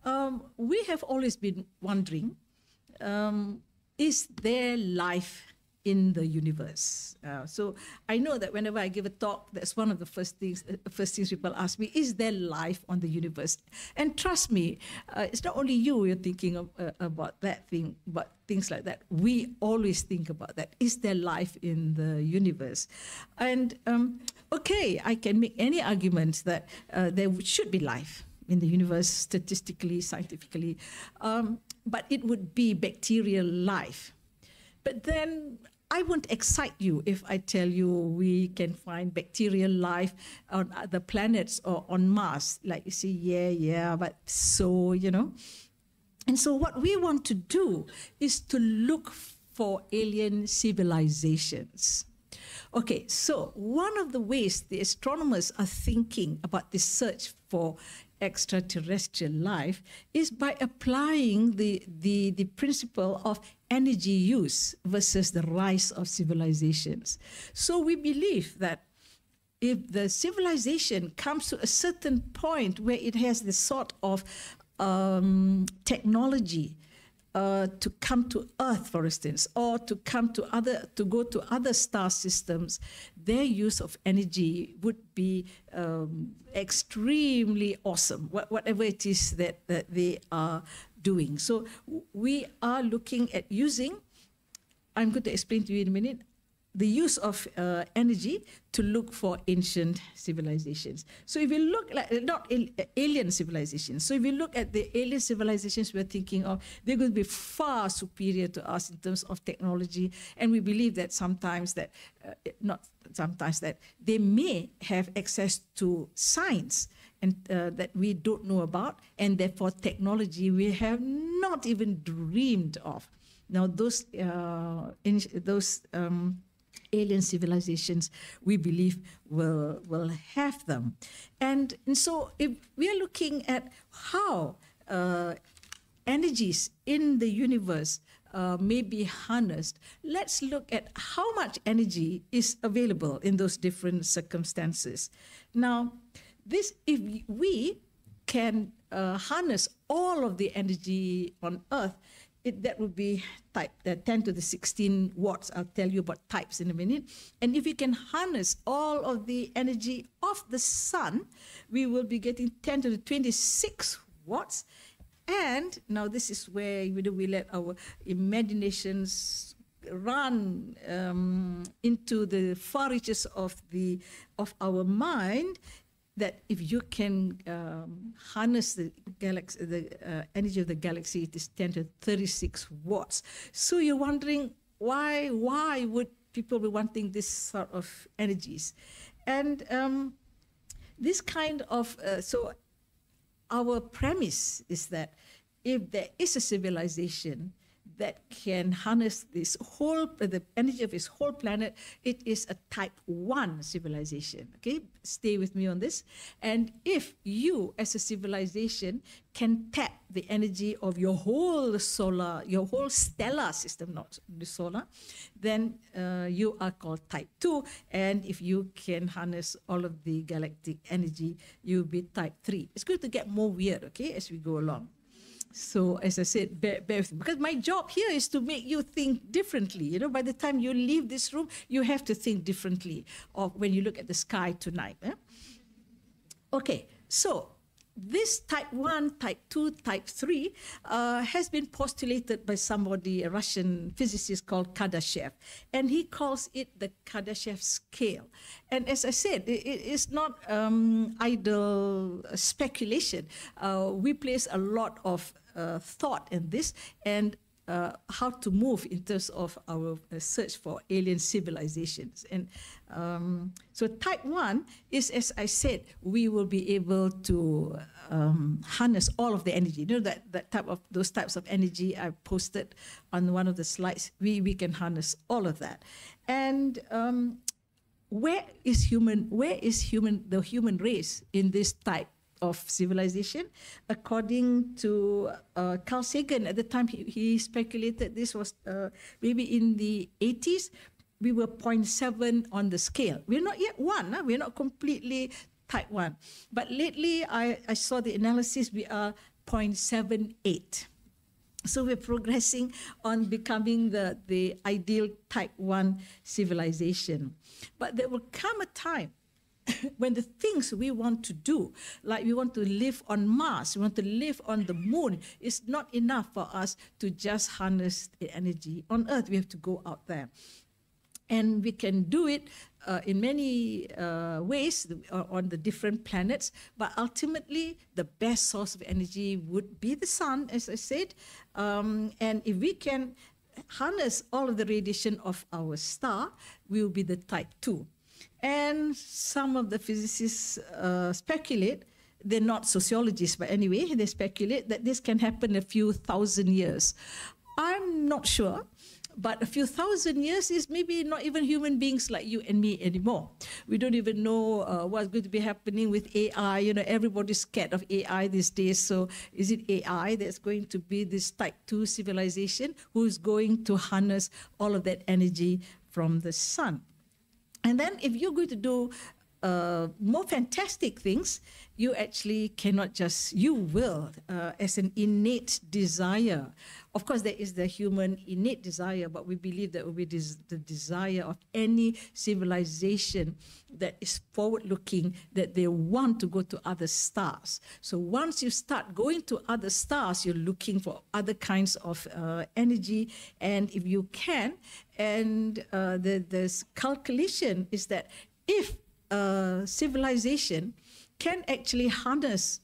We have always been wondering, is there life in the universe. So I know that whenever I give a talk, that's one of the first things people ask me, is there life on the universe? And trust me, it's not only you're thinking about that thing, but things like that. We always think about that. Is there life in the universe? And okay, I can make any argument that there should be life in the universe, statistically, scientifically, but it would be bacterial life. But then I won't excite you if I tell you we can find bacterial life on other planets or on Mars. Like you say, yeah, but so, you know. And so what we want to do is to look for alien civilizations. Okay, so one of the ways the astronomers are thinking about this search for extraterrestrial life is by applying the principle of energy use versus the rise of civilizations. So we believe that if the civilization comes to a certain point where it has the sort of technology to come to Earth, for instance, or to go to other star systems, their use of energy would be extremely awesome, whatever it is that they are doing. So we are looking at using, I'm going to explain to you in a minute, the use of energy to look for ancient civilizations. So if you look like, not alien civilizations, so if you look at the alien civilizations we're thinking of, they're going to be far superior to us in terms of technology, and we believe that that they may have access to science and that we don't know about, and therefore technology we have not even dreamed of. Now those alien civilizations, we believe, will have them. And so if we are looking at how energies in the universe may be harnessed, let's look at how much energy is available in those different circumstances. Now, if we can harness all of the energy on Earth, that would be type 10 to the 16 watts. I'll tell you about types in a minute. And if we can harness all of the energy of the sun, we will be getting 10 to the 26 watts. And now this is where we let our imaginations run into the far reaches of our mind, that if you can harness the energy of the galaxy, it is 10 to 36 watts. So you're wondering, why would people be wanting this sort of energies? And this kind of, so our premise is that if there is a civilization that can harness the energy of this whole planet, it is a type 1 civilization. Okay, stay with me on this. And if you, as a civilization, can tap the energy of your whole stellar system, not the solar, then you are called type 2. And if you can harness all of the galactic energy, you'll be type 3. It's going to get more weird, okay, as we go along. So as I said, bear with me, because my job here is to make you think differently. You know, by the time you leave this room, you have to think differently of when you look at the sky tonight. Okay, so this type 1, type 2, type 3 has been postulated by somebody, a Russian physicist called Kardashev, and he calls it the Kardashev scale. And as I said, it is not idle speculation. We place a lot of thought in this, and how to move in terms of our search for alien civilizations. And so type 1 is, as I said, we will be able to harness all of the energy. You know, those types of energy I posted on one of the slides, we can harness all of that. And where is the human race in this type of civilization? According to Carl Sagan, at the time he speculated this was maybe in the 80s, we were 0.7 on the scale. We're not yet 1, we're not completely type 1. But lately I saw the analysis, we are 0.78. So we're progressing on becoming the ideal type 1 civilization. But there will come a time when the things we want to do, like we want to live on Mars, we want to live on the moon, it's not enough for us to just harness the energy. On Earth, we have to go out there. And we can do it in many ways on the different planets, but ultimately the best source of energy would be the sun, as I said. And if we can harness all of the radiation of our star, we will be the type 2. And some of the physicists speculate, they're not sociologists, but anyway, they speculate that this can happen a few thousand years. I'm not sure, but a few thousand years is maybe not even human beings like you and me anymore. We don't even know what's going to be happening with AI. You know, everybody's scared of AI these days. So is it AI that's going to be this type 2 civilization who is going to harness all of that energy from the sun? And then if you're going to do more fantastic things, you actually cannot just, you will, as an innate desire. Of course, there is the human innate desire, but we believe that will be the desire of any civilization that is forward-looking, that they want to go to other stars. So once you start going to other stars, you're looking for other kinds of energy, and if you can, and the calculation is that if civilization can actually harness,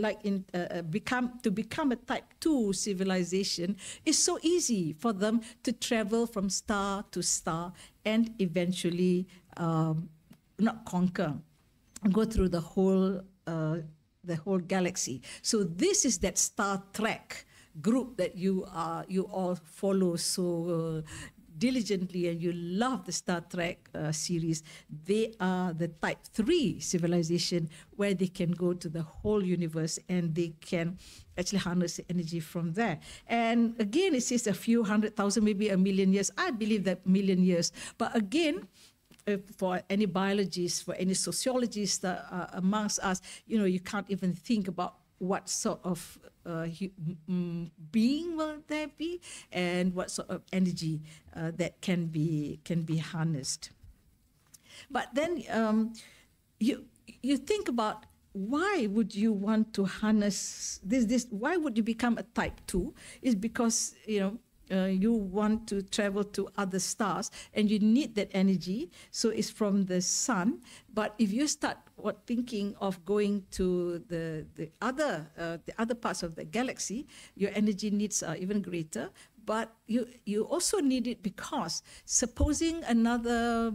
become a type 2 civilization, it's so easy for them to travel from star to star and eventually not conquer, go through the whole galaxy. So this is that Star Trek group that you all follow so diligently, and you love the Star Trek series. They are the type 3 civilization where they can go to the whole universe and they can actually harness the energy from there. And again, it says a few 100,000, maybe a million years. I believe that million years. But again, for any biologists, for any sociologists amongst us, you know, you can't even think about what sort of being will there be, and what sort of energy that can be harnessed. But then you think about, why would you want to harness this? Why would you become a type 2? Is because, you know, you want to travel to other stars and you need that energy, so it's from the sun. But if you start thinking of going to the other parts of the galaxy, your energy needs are even greater. But you also need it because supposing another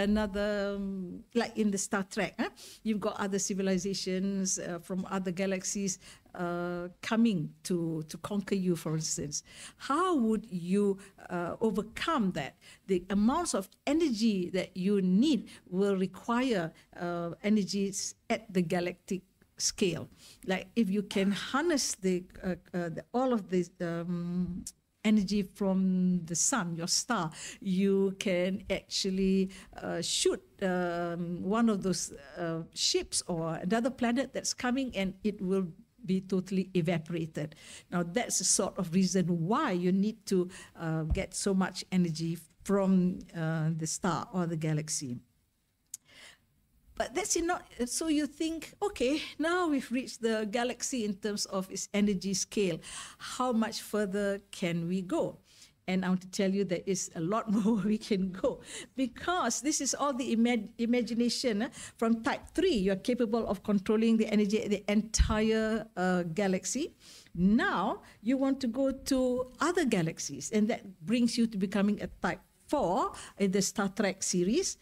like in the Star Trek, you've got other civilizations from other galaxies coming to conquer you, for instance. How would you overcome that? The amounts of energy that you need will require energies at the galactic scale. Like if you can harness all of this energy from the sun, your star, you can actually shoot one of those ships or another planet that's coming, and it will be totally evaporated. Now that's the sort of reason why you need to get so much energy from the star or the galaxy. But that's not, so you think, okay, now we've reached the galaxy in terms of its energy scale. How much further can we go? And I want to tell you there is a lot more we can go, because this is all the imagination. From type 3, you're capable of controlling the energy of the entire galaxy. Now you want to go to other galaxies, and that brings you to becoming a type 4 in the Star Trek series.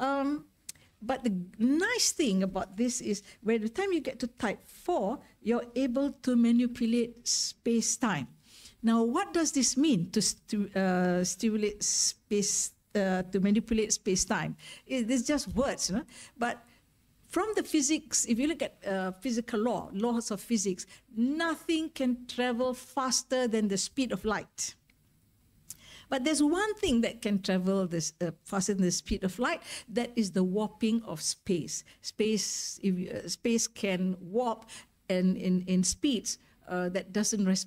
But the nice thing about this is, by the time you get to type 4, you're able to manipulate space-time. Now, what does this mean, to stimulate space, to manipulate space-time? It's just words, you know? But from the physics, if you look at physical laws of physics, nothing can travel faster than the speed of light. But there's one thing that can travel this faster than the speed of light. That is the warping of space. Space can warp in speeds that doesn't respect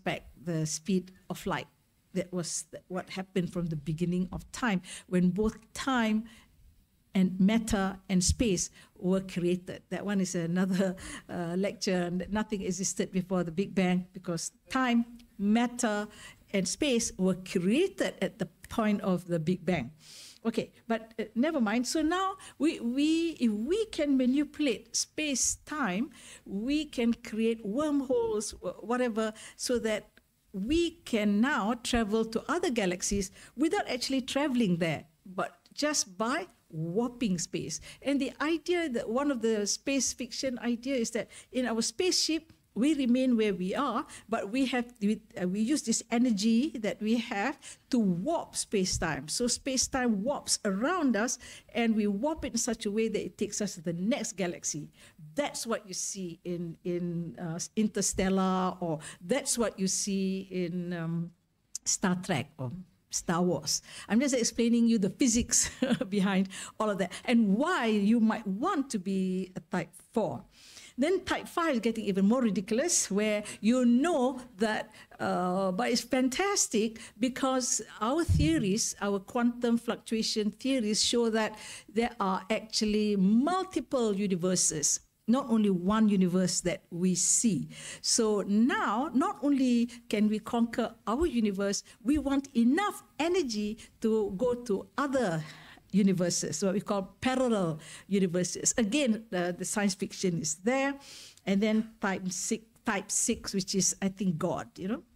the speed of light. That was what happened from the beginning of time, when both time and matter and space were created. That one is another lecture, and nothing existed before the Big Bang, because time, matter, and space were created at the point of the Big Bang. Okay, but never mind. So now, if we can manipulate space-time, we can create wormholes, whatever, so that we can now travel to other galaxies without actually traveling there, but just by warping space. And the idea, that one of the space fiction idea, is that in our spaceship, we remain where we are, but we use this energy that we have to warp space-time. So space-time warps around us, and we warp it in such a way that it takes us to the next galaxy. That's what you see in Interstellar, or that's what you see in Star Trek or Star Wars. I'm just explaining you the physics behind all of that, and why you might want to be a type 4. Then type 5 is getting even more ridiculous, where you know that, but it's fantastic, because our theories, our quantum fluctuation theories, show that there are actually multiple universes, not only one universe that we see. So now, not only can we conquer our universe, we want enough energy to go to other universes, what we call parallel universes. Again, the science fiction is there. And then type 6, which is, I think, God,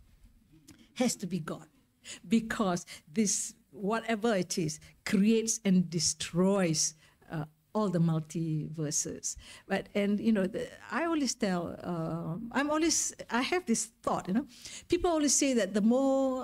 has to be God. Because this, whatever it is, creates and destroys all the multiverses. But, and I always tell, I have this thought, people always say that the more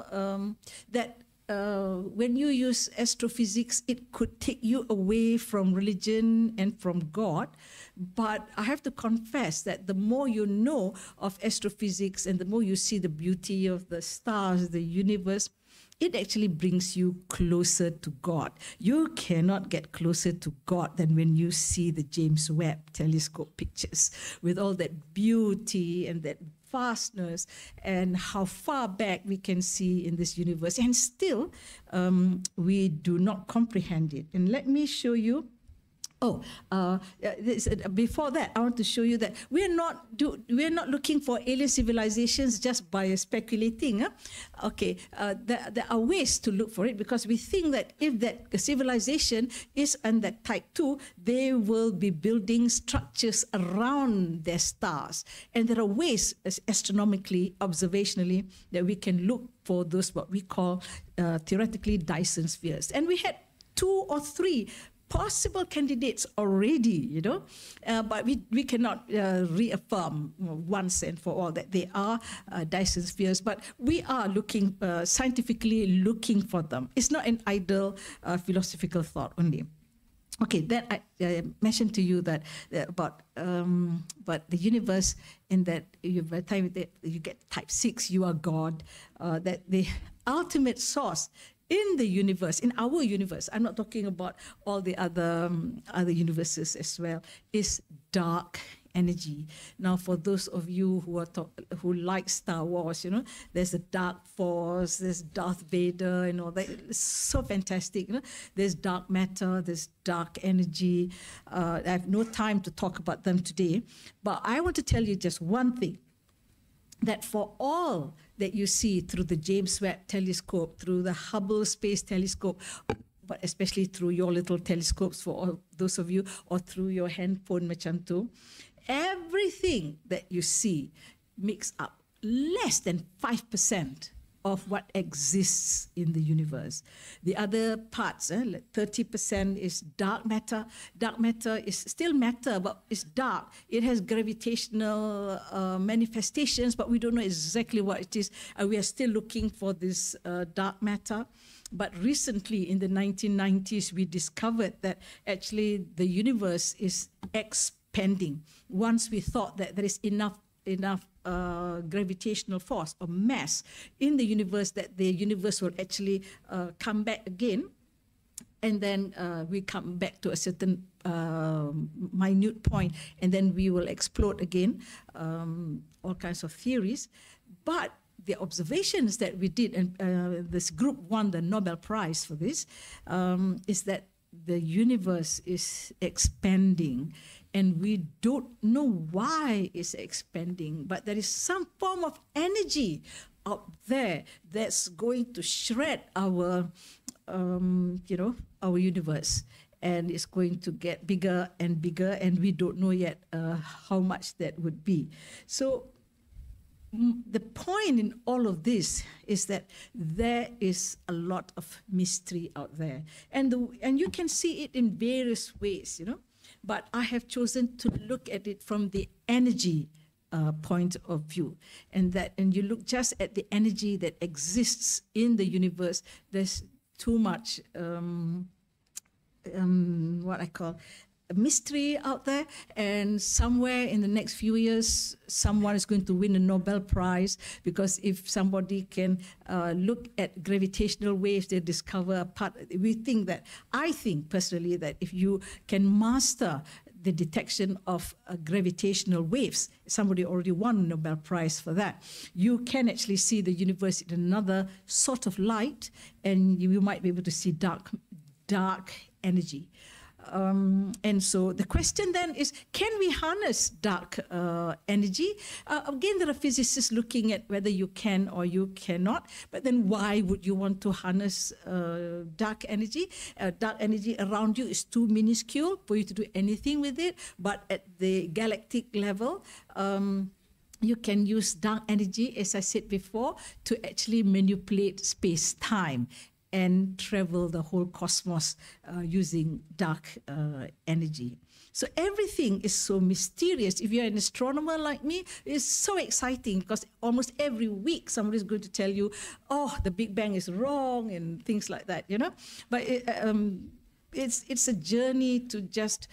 when you use astrophysics, it could take you away from religion and from God. But I have to confess that the more you know of astrophysics and the more you see the beauty of the stars, the universe, it actually brings you closer to God. You cannot get closer to God than when you see the James Webb Telescope pictures with all that beauty and that vastness and how far back we can see in this universe. And still, we do not comprehend it. And let me show you. Before that, I want to show you that we're not looking for alien civilizations just by speculating. Okay, there are ways to look for it, because we think that if that civilization is on that type 2, they will be building structures around their stars. And there are ways, astronomically, observationally, that we can look for those what we call theoretically Dyson spheres. And we had 2 or 3 possible candidates already, but we cannot reaffirm once and for all that they are Dyson spheres, but we are looking, scientifically looking for them. It's not an idle philosophical thought only. Okay, then I mentioned to you that about but the universe, and that by the time that you get type 6, you are God, that the ultimate source in the universe, in our universe, I'm not talking about all the other universes as well, is dark energy. Now, for those of you who like Star Wars, there's a dark force, there's Darth Vader, and all that. It's so fantastic. There's dark matter, there's dark energy. I have no time to talk about them today, but I want to tell you just one thing. That for all that you see through the James Webb Telescope, through the Hubble Space Telescope, but especially through your little telescopes for all those of you, or through your handphone macam tu, everything that you see makes up less than 5% of what exists in the universe. The other parts, 30% is dark matter. Dark matter is still matter, but it's dark. It has gravitational manifestations, but we don't know exactly what it is. We are still looking for this dark matter. But recently, in the 1990s, we discovered that actually the universe is expanding. Once we thought that there is enough gravitational force or mass in the universe that the universe will actually come back again, and then we come back to a certain minute point, and then we will explode again, all kinds of theories. But the observations that we did, and this group won the Nobel Prize for this, is that the universe is expanding, and we don't know why it's expanding, but there is some form of energy out there that's going to shred our, our universe, and it's going to get bigger and bigger, and we don't know yet how much that would be. So the point in all of this is that there is a lot of mystery out there, and you can see it in various ways, But I have chosen to look at it from the energy point of view, and you look just at the energy that exists in the universe. There's too much what I call a mystery out there, and somewhere in the next few years, someone is going to win a Nobel Prize, because if somebody can look at gravitational waves, they discover a part. I think personally that if you can master the detection of gravitational waves, somebody already won a Nobel Prize for that, you can actually see the universe in another sort of light, and you might be able to see dark energy. And so the question then is, can we harness dark energy? Again, there are physicists looking at whether you can or you cannot, but then why would you want to harness dark energy? Dark energy around you is too minuscule for you to do anything with it, but at the galactic level, you can use dark energy, as I said before, to actually manipulate space-time and travel the whole cosmos using dark energy. So everything is so mysterious. If you're an astronomer like me, it's so exciting, because almost every week somebody's going to tell you, oh, the Big Bang is wrong, and things like that, But it's a journey to just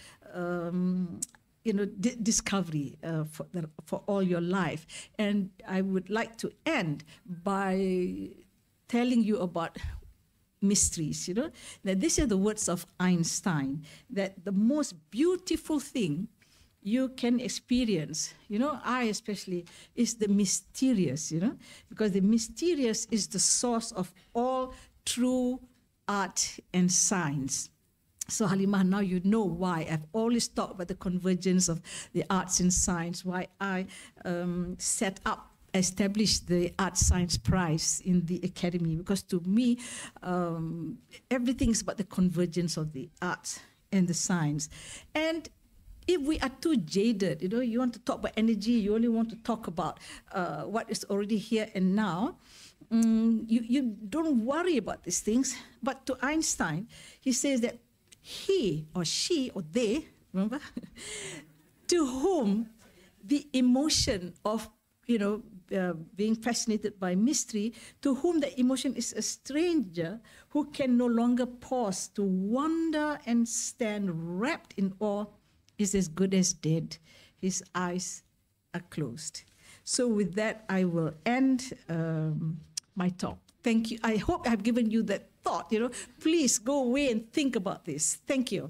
discovery for all your life. And I would like to end by telling you about mysteries, that these are the words of Einstein, that the most beautiful thing you can experience, I especially, is the mysterious, because the mysterious is the source of all true art and science. So Halimah, now you know why I've always talked about the convergence of the arts and science, why I established the Art Science Prize in the Academy, because to me, everything is about the convergence of the arts and the science. And if we are too jaded, you want to talk about energy, you only want to talk about what is already here and now, you don't worry about these things. But to Einstein, he says that he or she or they, remember, to whom the emotion of being fascinated by mystery, to whom the emotion is a stranger, who can no longer pause to wonder and stand wrapped in awe, is as good as dead. His eyes are closed. So with that, I will end my talk. Thank you. I hope I've given you that thought. Please go away and think about this. Thank you.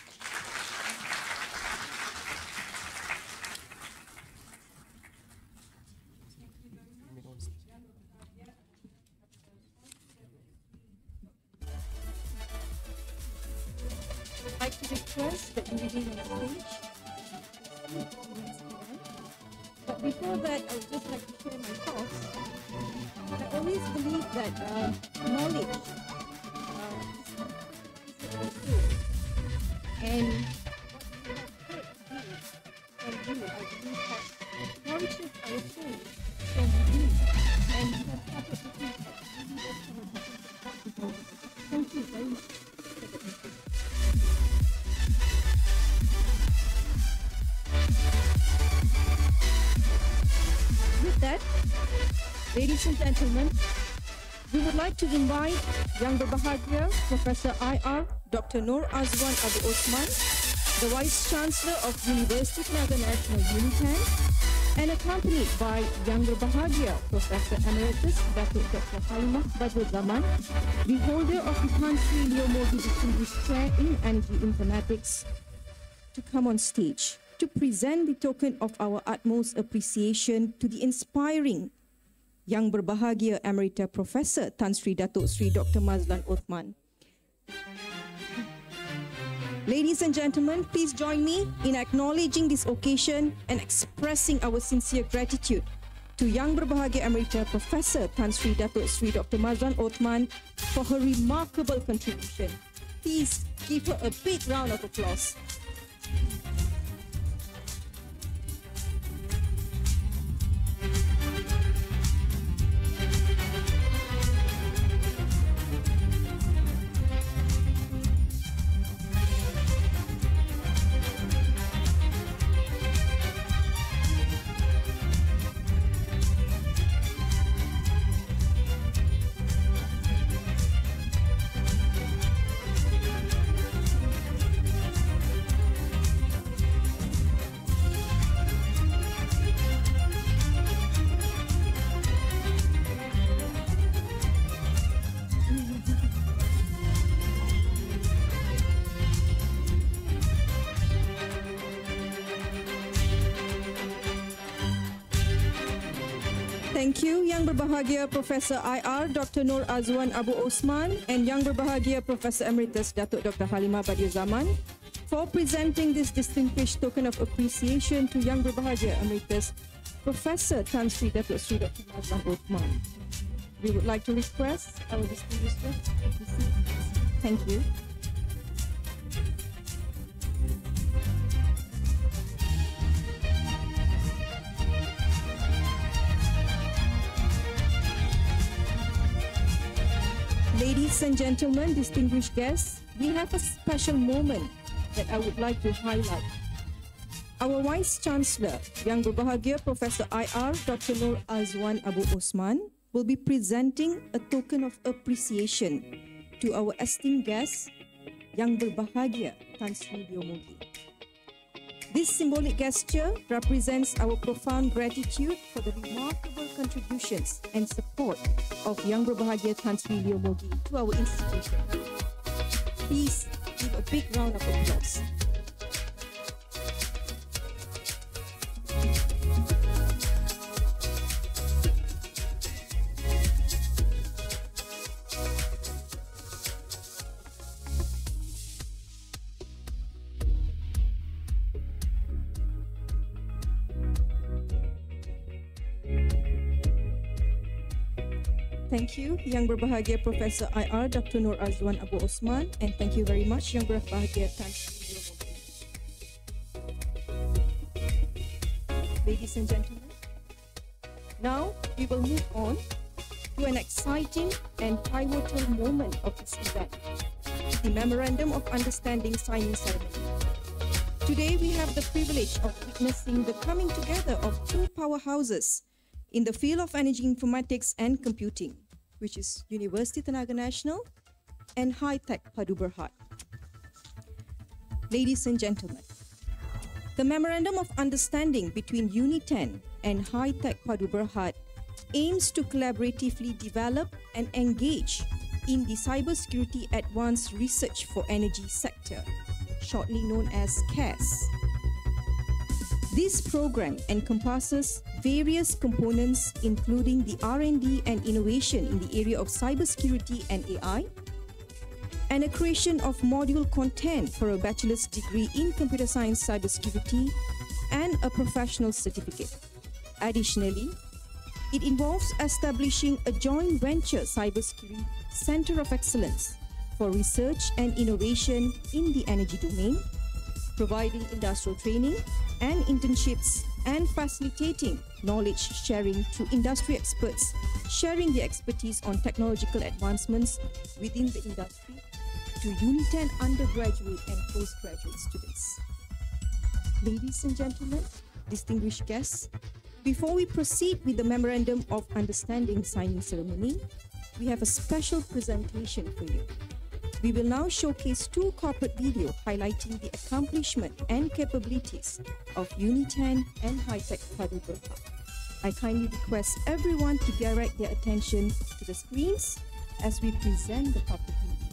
I'd like to request that you remain on stage. But before that, I would just like to share my thoughts. I always believe that knowledge is and what we have heard do from you, I believe that nourishes our soul from within, and we have started to think that really that's our happiness. Thank you very much. With that, ladies and gentlemen, we would like to invite Yang Berbahagia Professor IR Dr. Nur Azwan Abu Othman, the Vice Chancellor of Universiti Tenaga Nasional Unitan, and accompanied by Yang Berbahagia Professor Emeritus Dato Dr. Halimah Badrul Zaman, the holder of the Country Leo Moggie Distinguished Chair in Energy Informatics, to come on stage to present the token of our utmost appreciation to the inspiring Yang Berbahagia Emerita Professor Tan Sri Dato Seri Dr. Mazlan Othman. Ladies and gentlemen, please join me in acknowledging this occasion and expressing our sincere gratitude to Yang Berbahagia Emerita Professor Tan Sri Dato Seri Dr. Mazlan Othman for her remarkable contribution. Please give her a big round of applause. Thank you, Yang Berbahagia Professor IR Dr. Nur Azwan Abu Osman and Yang Berbahagia Professor Emeritus Datuk Dr. Halimah Badiuzzzaman for presenting this distinguished token of appreciation to Yang Berbahagia Emeritus Professor Tan Sri Dato Seri Dr. Mazlan Othman. We would like to request our distinguished guests to proceed. Thank you. Ladies and gentlemen, distinguished guests, we have a special moment that I would like to highlight. Our Vice Chancellor, Yang Berbahagia Professor IR Dr. Nur Azwan Abu Osman, will be presenting a token of appreciation to our esteemed guest, Yang Berbahagia Tan Sri Moggie. This symbolic gesture represents our profound gratitude for the remarkable contributions and support of Yang Berbahagia Tan Sri Moggie to our institution. Please give a big round of applause. Thank you, Yang Berbahagia Professor IR Dr. Nur Azwan Abu Osman, and thank you very much, Yang Berbahagia Tan Sri Moggie. Ladies and gentlemen, now we will move on to an exciting and pivotal moment of this event, the Memorandum of Understanding signing ceremony. Today, we have the privilege of witnessing the coming together of two powerhouses in the field of energy informatics and computing, which is Universiti Tenaga Nasional and Heitech Padu Berhad. Ladies and gentlemen, the Memorandum of Understanding between Uni10 and Heitech Padu Berhad aims to collaboratively develop and engage in the Cybersecurity Advanced Research for Energy sector, shortly known as CAS. This program encompasses various components including the R&D and innovation in the area of cybersecurity and AI, and a creation of module content for a bachelor's degree in computer science cybersecurity and a professional certificate. Additionally, it involves establishing a joint venture cybersecurity center of excellence for research and innovation in the energy domain, providing industrial training and internships, and facilitating knowledge sharing to industry experts, sharing their expertise on technological advancements within the industry to Uni10 undergraduate and postgraduate students. Ladies and gentlemen, distinguished guests, before we proceed with the Memorandum of Understanding signing ceremony, we have a special presentation for you. We will now showcase two corporate videos highlighting the accomplishment and capabilities of Uni10 and Heitech Padu Berhad. I kindly request everyone to direct their attention to the screens as we present the corporate video.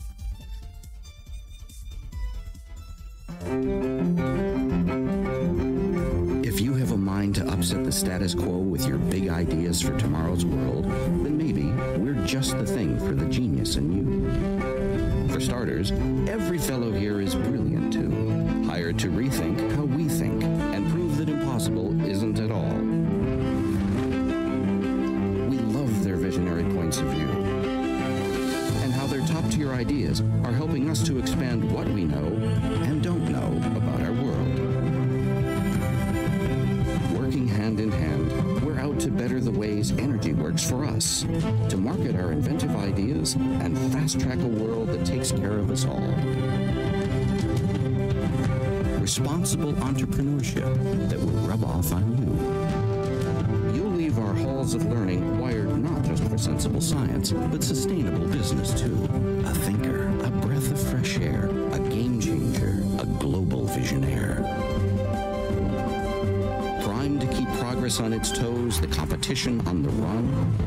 If you have a mind to upset the status quo with your big ideas for tomorrow's world, then maybe we're just the thing for the genius in you. For starters, every fellow here is brilliant too, hired to rethink how we think and prove that impossible isn't at all. We love their visionary points of view and how their top-tier ideas are helping us to expand what we know and don't know about our world. Working hand in hand, we're out to better the ways energy works for us, to market our inventive ideas and fast-track a world that takes care of us all. Responsible entrepreneurship that will rub off on you. You'll leave our halls of learning wired not just for sensible science, but sustainable business too. A thinker, a breath of fresh air, a game changer, a global visionaire. Primed to keep progress on its toes, the competition on the run,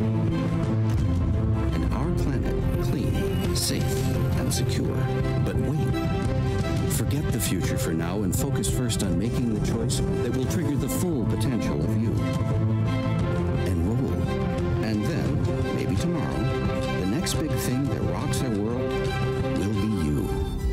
and our planet clean, safe, and secure. But wait. Forget the future for now and focus first on making the choice that will trigger the full potential of you. Enroll. And then, maybe tomorrow, the next big thing that rocks our world will be you.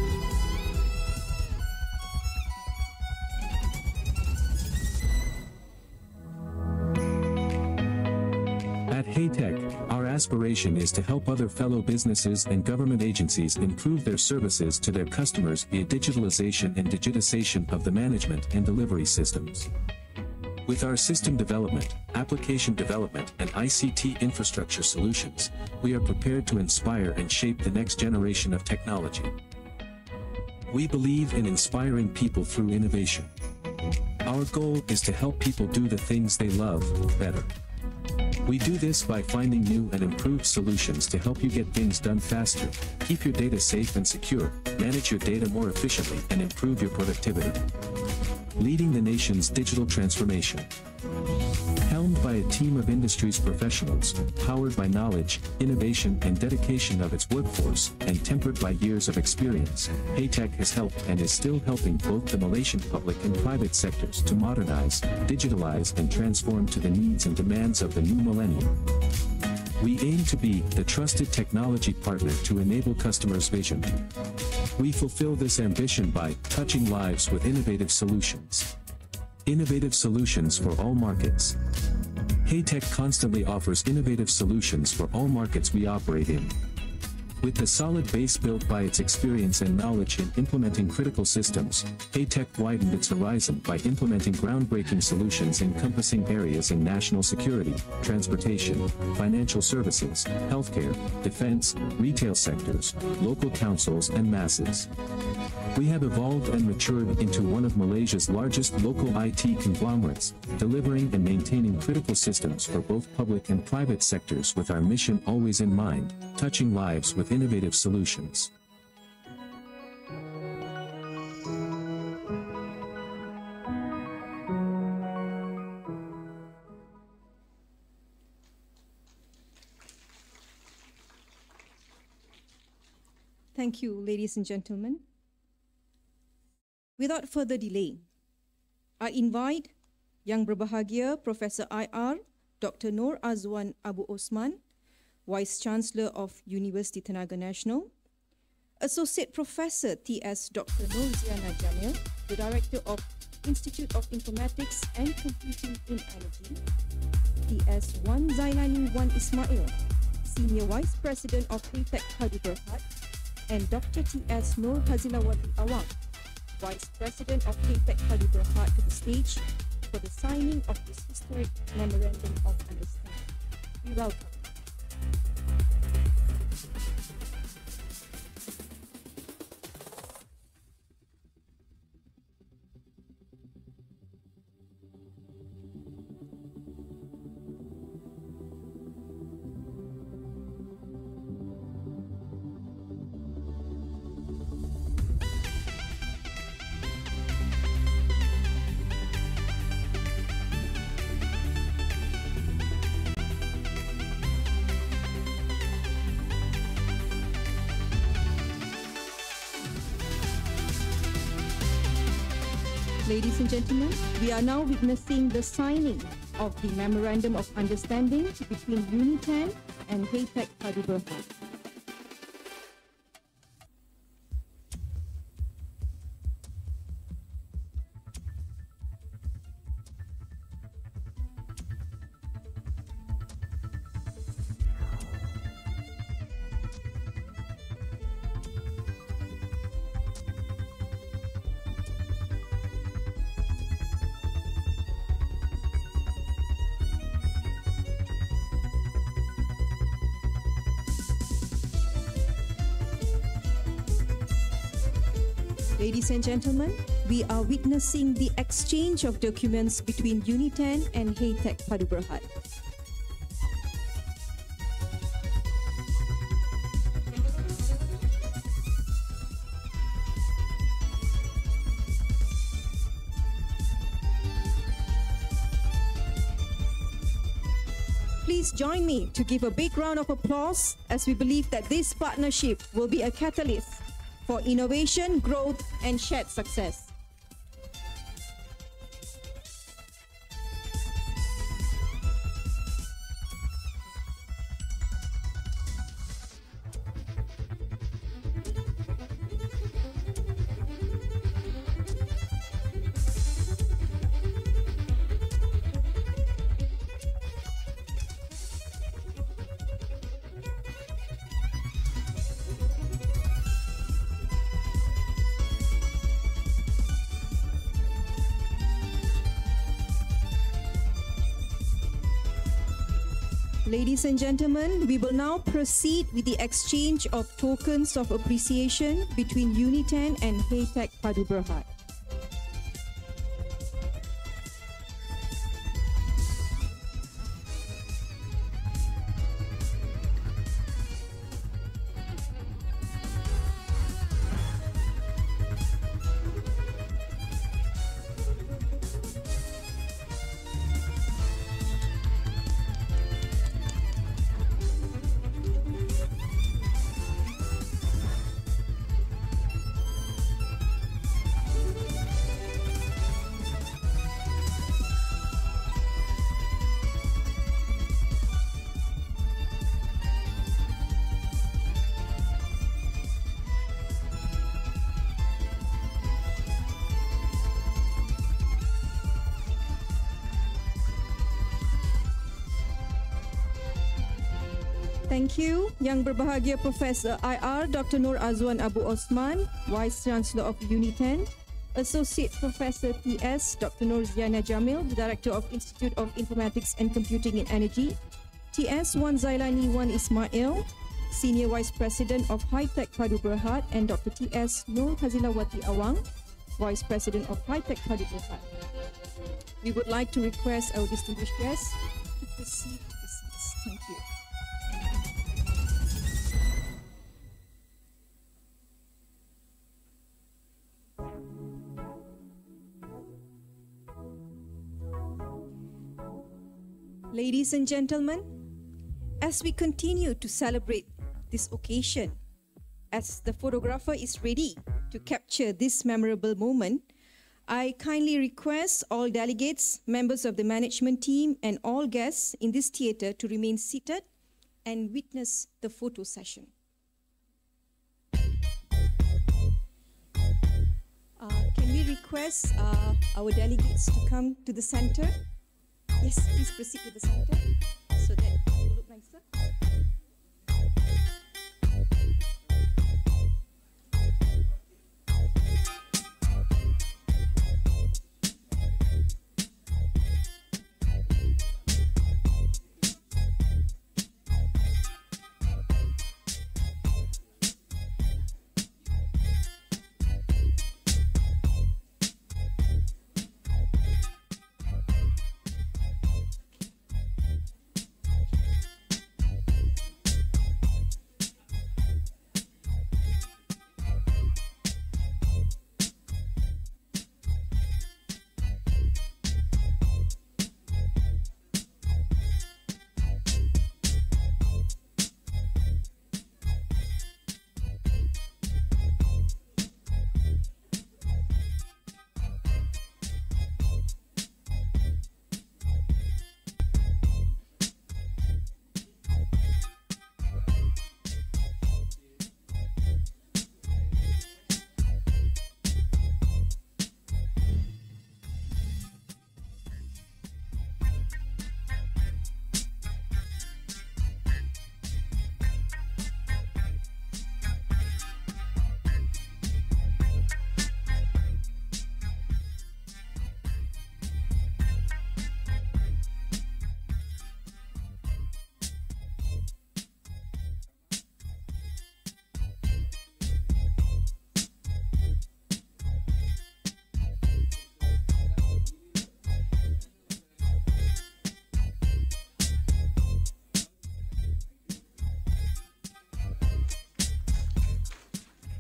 At Heitech, our aspiration is to help other fellow businesses and government agencies improve their services to their customers via digitalization and digitization of the management and delivery systems. With our system development, application development, and ICT infrastructure solutions, we are prepared to inspire and shape the next generation of technology. We believe in inspiring people through innovation. Our goal is to help people do the things they love better. We do this by finding new and improved solutions to help you get things done faster, keep your data safe and secure, manage your data more efficiently, and improve your productivity. Leading the nation's digital transformation. Helmed by a team of industry's professionals, powered by knowledge, innovation, and dedication of its workforce, and tempered by years of experience, Heitech has helped and is still helping both the Malaysian public and private sectors to modernize, digitalize, and transform to the needs and demands of the new millennium. We aim to be the trusted technology partner to enable customers' vision. We fulfill this ambition by touching lives with innovative solutions. Innovative solutions for all markets. Heitech constantly offers innovative solutions for all markets we operate in. With the solid base built by its experience and knowledge in implementing critical systems, Heitech widened its horizon by implementing groundbreaking solutions encompassing areas in national security, transportation, financial services, healthcare, defense, retail sectors, local councils, and masses. We have evolved and matured into one of Malaysia's largest local IT conglomerates, delivering and maintaining critical systems for both public and private sectors with our mission always in mind, touching lives with innovative solutions. Thank you, ladies and gentlemen. Without further delay, I invite Yang Berbahagia Professor IR, Dr. Noor Azwan Abu Osman, Vice Chancellor of Universiti Tenaga Nasional, Associate Professor TS Dr. Nurziana Jamil, the Director of Institute of Informatics and Computing in Energy, TS Wan Zailani Wan Ismail, Senior Vice President of Heitech Padu Berhad, and Dr. TS Nur Hazilawati Awang, Vice President of Heitech Padu Berhad, to the stage for the signing of this historic Memorandum of Understanding. We welcome. Ladies and gentlemen, we are now witnessing the signing of the Memorandum of Understanding between Uniten and Heitech Padu Berhad. Ladies and gentlemen, we are witnessing the exchange of documents between Uniten and Heitech Padu Berhad. Please join me to give a big round of applause as we believe that this partnership will be a catalyst for innovation, growth, and shared success. Ladies and gentlemen, we will now proceed with the exchange of tokens of appreciation between Uniten and Heitech Padu Berhad. Thank you, Yang Berbahagia Profesor IR Dr. Nur Azwan Abu Osman, Vice Chancellor of Uniten, Associate Professor TS Dr. Nur Ziana Jamil, Director of Institute of Informatics and Computing in Energy, TS Wan Zailani Wan Ismail, Senior Vice President of Heitech Padu Berhad, and Dr. TS Nur Hazilawati Awang, Vice President of Heitech Padu Berhad. We would like to request our distinguished guests to proceed with the seats. Thank you. Ladies and gentlemen, as we continue to celebrate this occasion, as the photographer is ready to capture this memorable moment, I kindly request all delegates, members of the management team, and all guests in this theatre to remain seated and witness the photo session. Can we request our delegates to come to the center? Yes, please proceed to the center so that it will look nicer.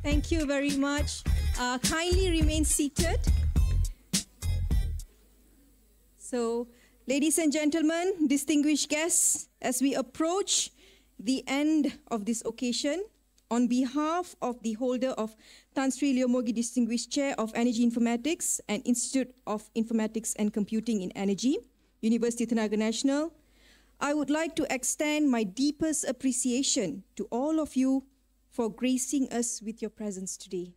Thank you very much. Kindly remain seated. So, ladies and gentlemen, distinguished guests, as we approach the end of this occasion, on behalf of the holder of Tan Sri Leo Moggie Distinguished Chair of Energy Informatics and Institute of Informatics and Computing in Energy, Universiti Tenaga Nasional, I would like to extend my deepest appreciation to all of you for gracing us with your presence today.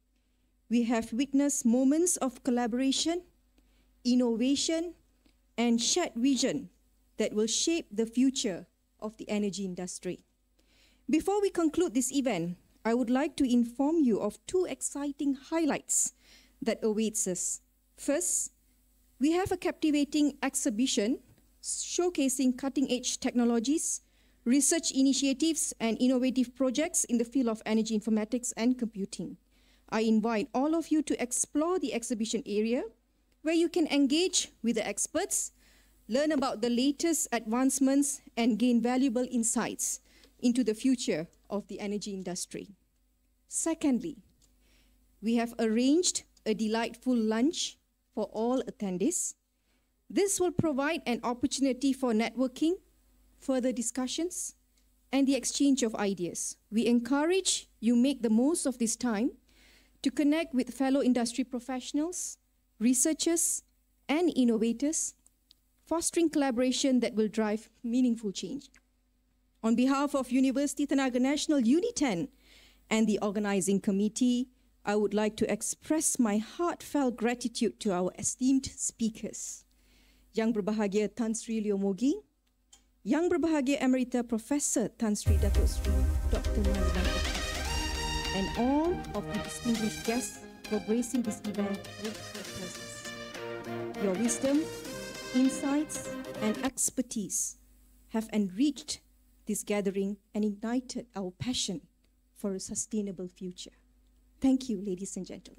We have witnessed moments of collaboration, innovation, and shared vision that will shape the future of the energy industry. Before we conclude this event, I would like to inform you of two exciting highlights that awaits us. First, we have a captivating exhibition showcasing cutting-edge technologies, research initiatives, and innovative projects in the field of energy informatics and computing. I invite all of you to explore the exhibition area where you can engage with the experts, learn about the latest advancements, and gain valuable insights into the future of the energy industry. Secondly, we have arranged a delightful lunch for all attendees. This will provide an opportunity for networking, further discussions, and the exchange of ideas. We encourage you make the most of this time to connect with fellow industry professionals, researchers, and innovators, fostering collaboration that will drive meaningful change. On behalf of Universiti Tenaga Nasional Uni10 and the organizing committee, I would like to express my heartfelt gratitude to our esteemed speakers, Yang Berbahagia Tan Sri Leo Moggie, Yang Berbahagia Emerita Professor Tan Sri Dato Seri Dr. Mazlan Othman, and all of the distinguished guests for gracing this event with their presence. Your wisdom, insights, and expertise have enriched this gathering and ignited our passion for a sustainable future. Thank you, ladies and gentlemen.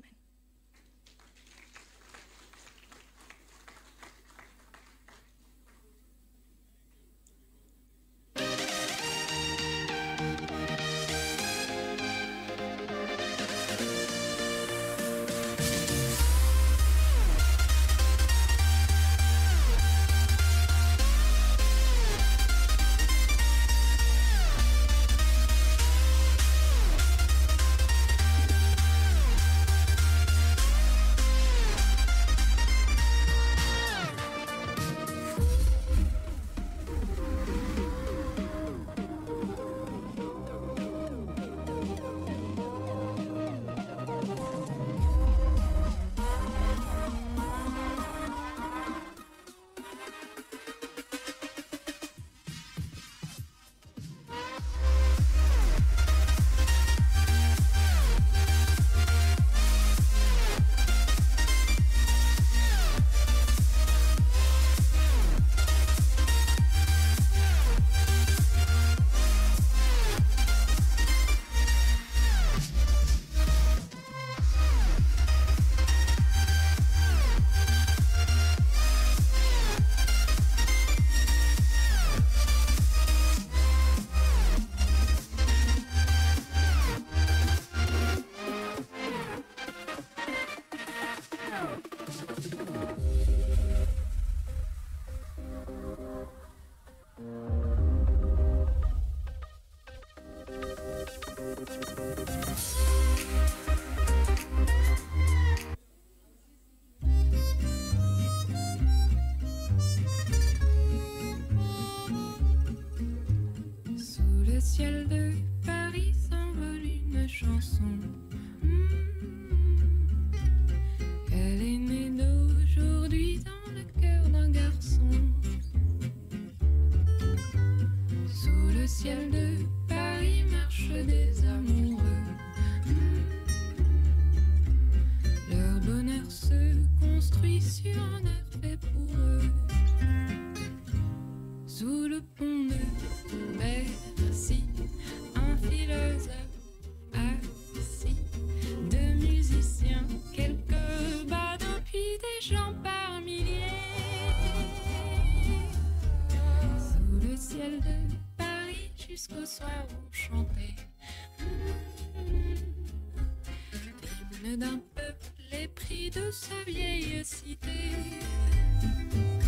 nuit de sa vieille cité,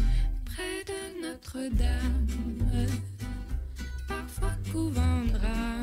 près de Notre-Dame, parfois couvant drame.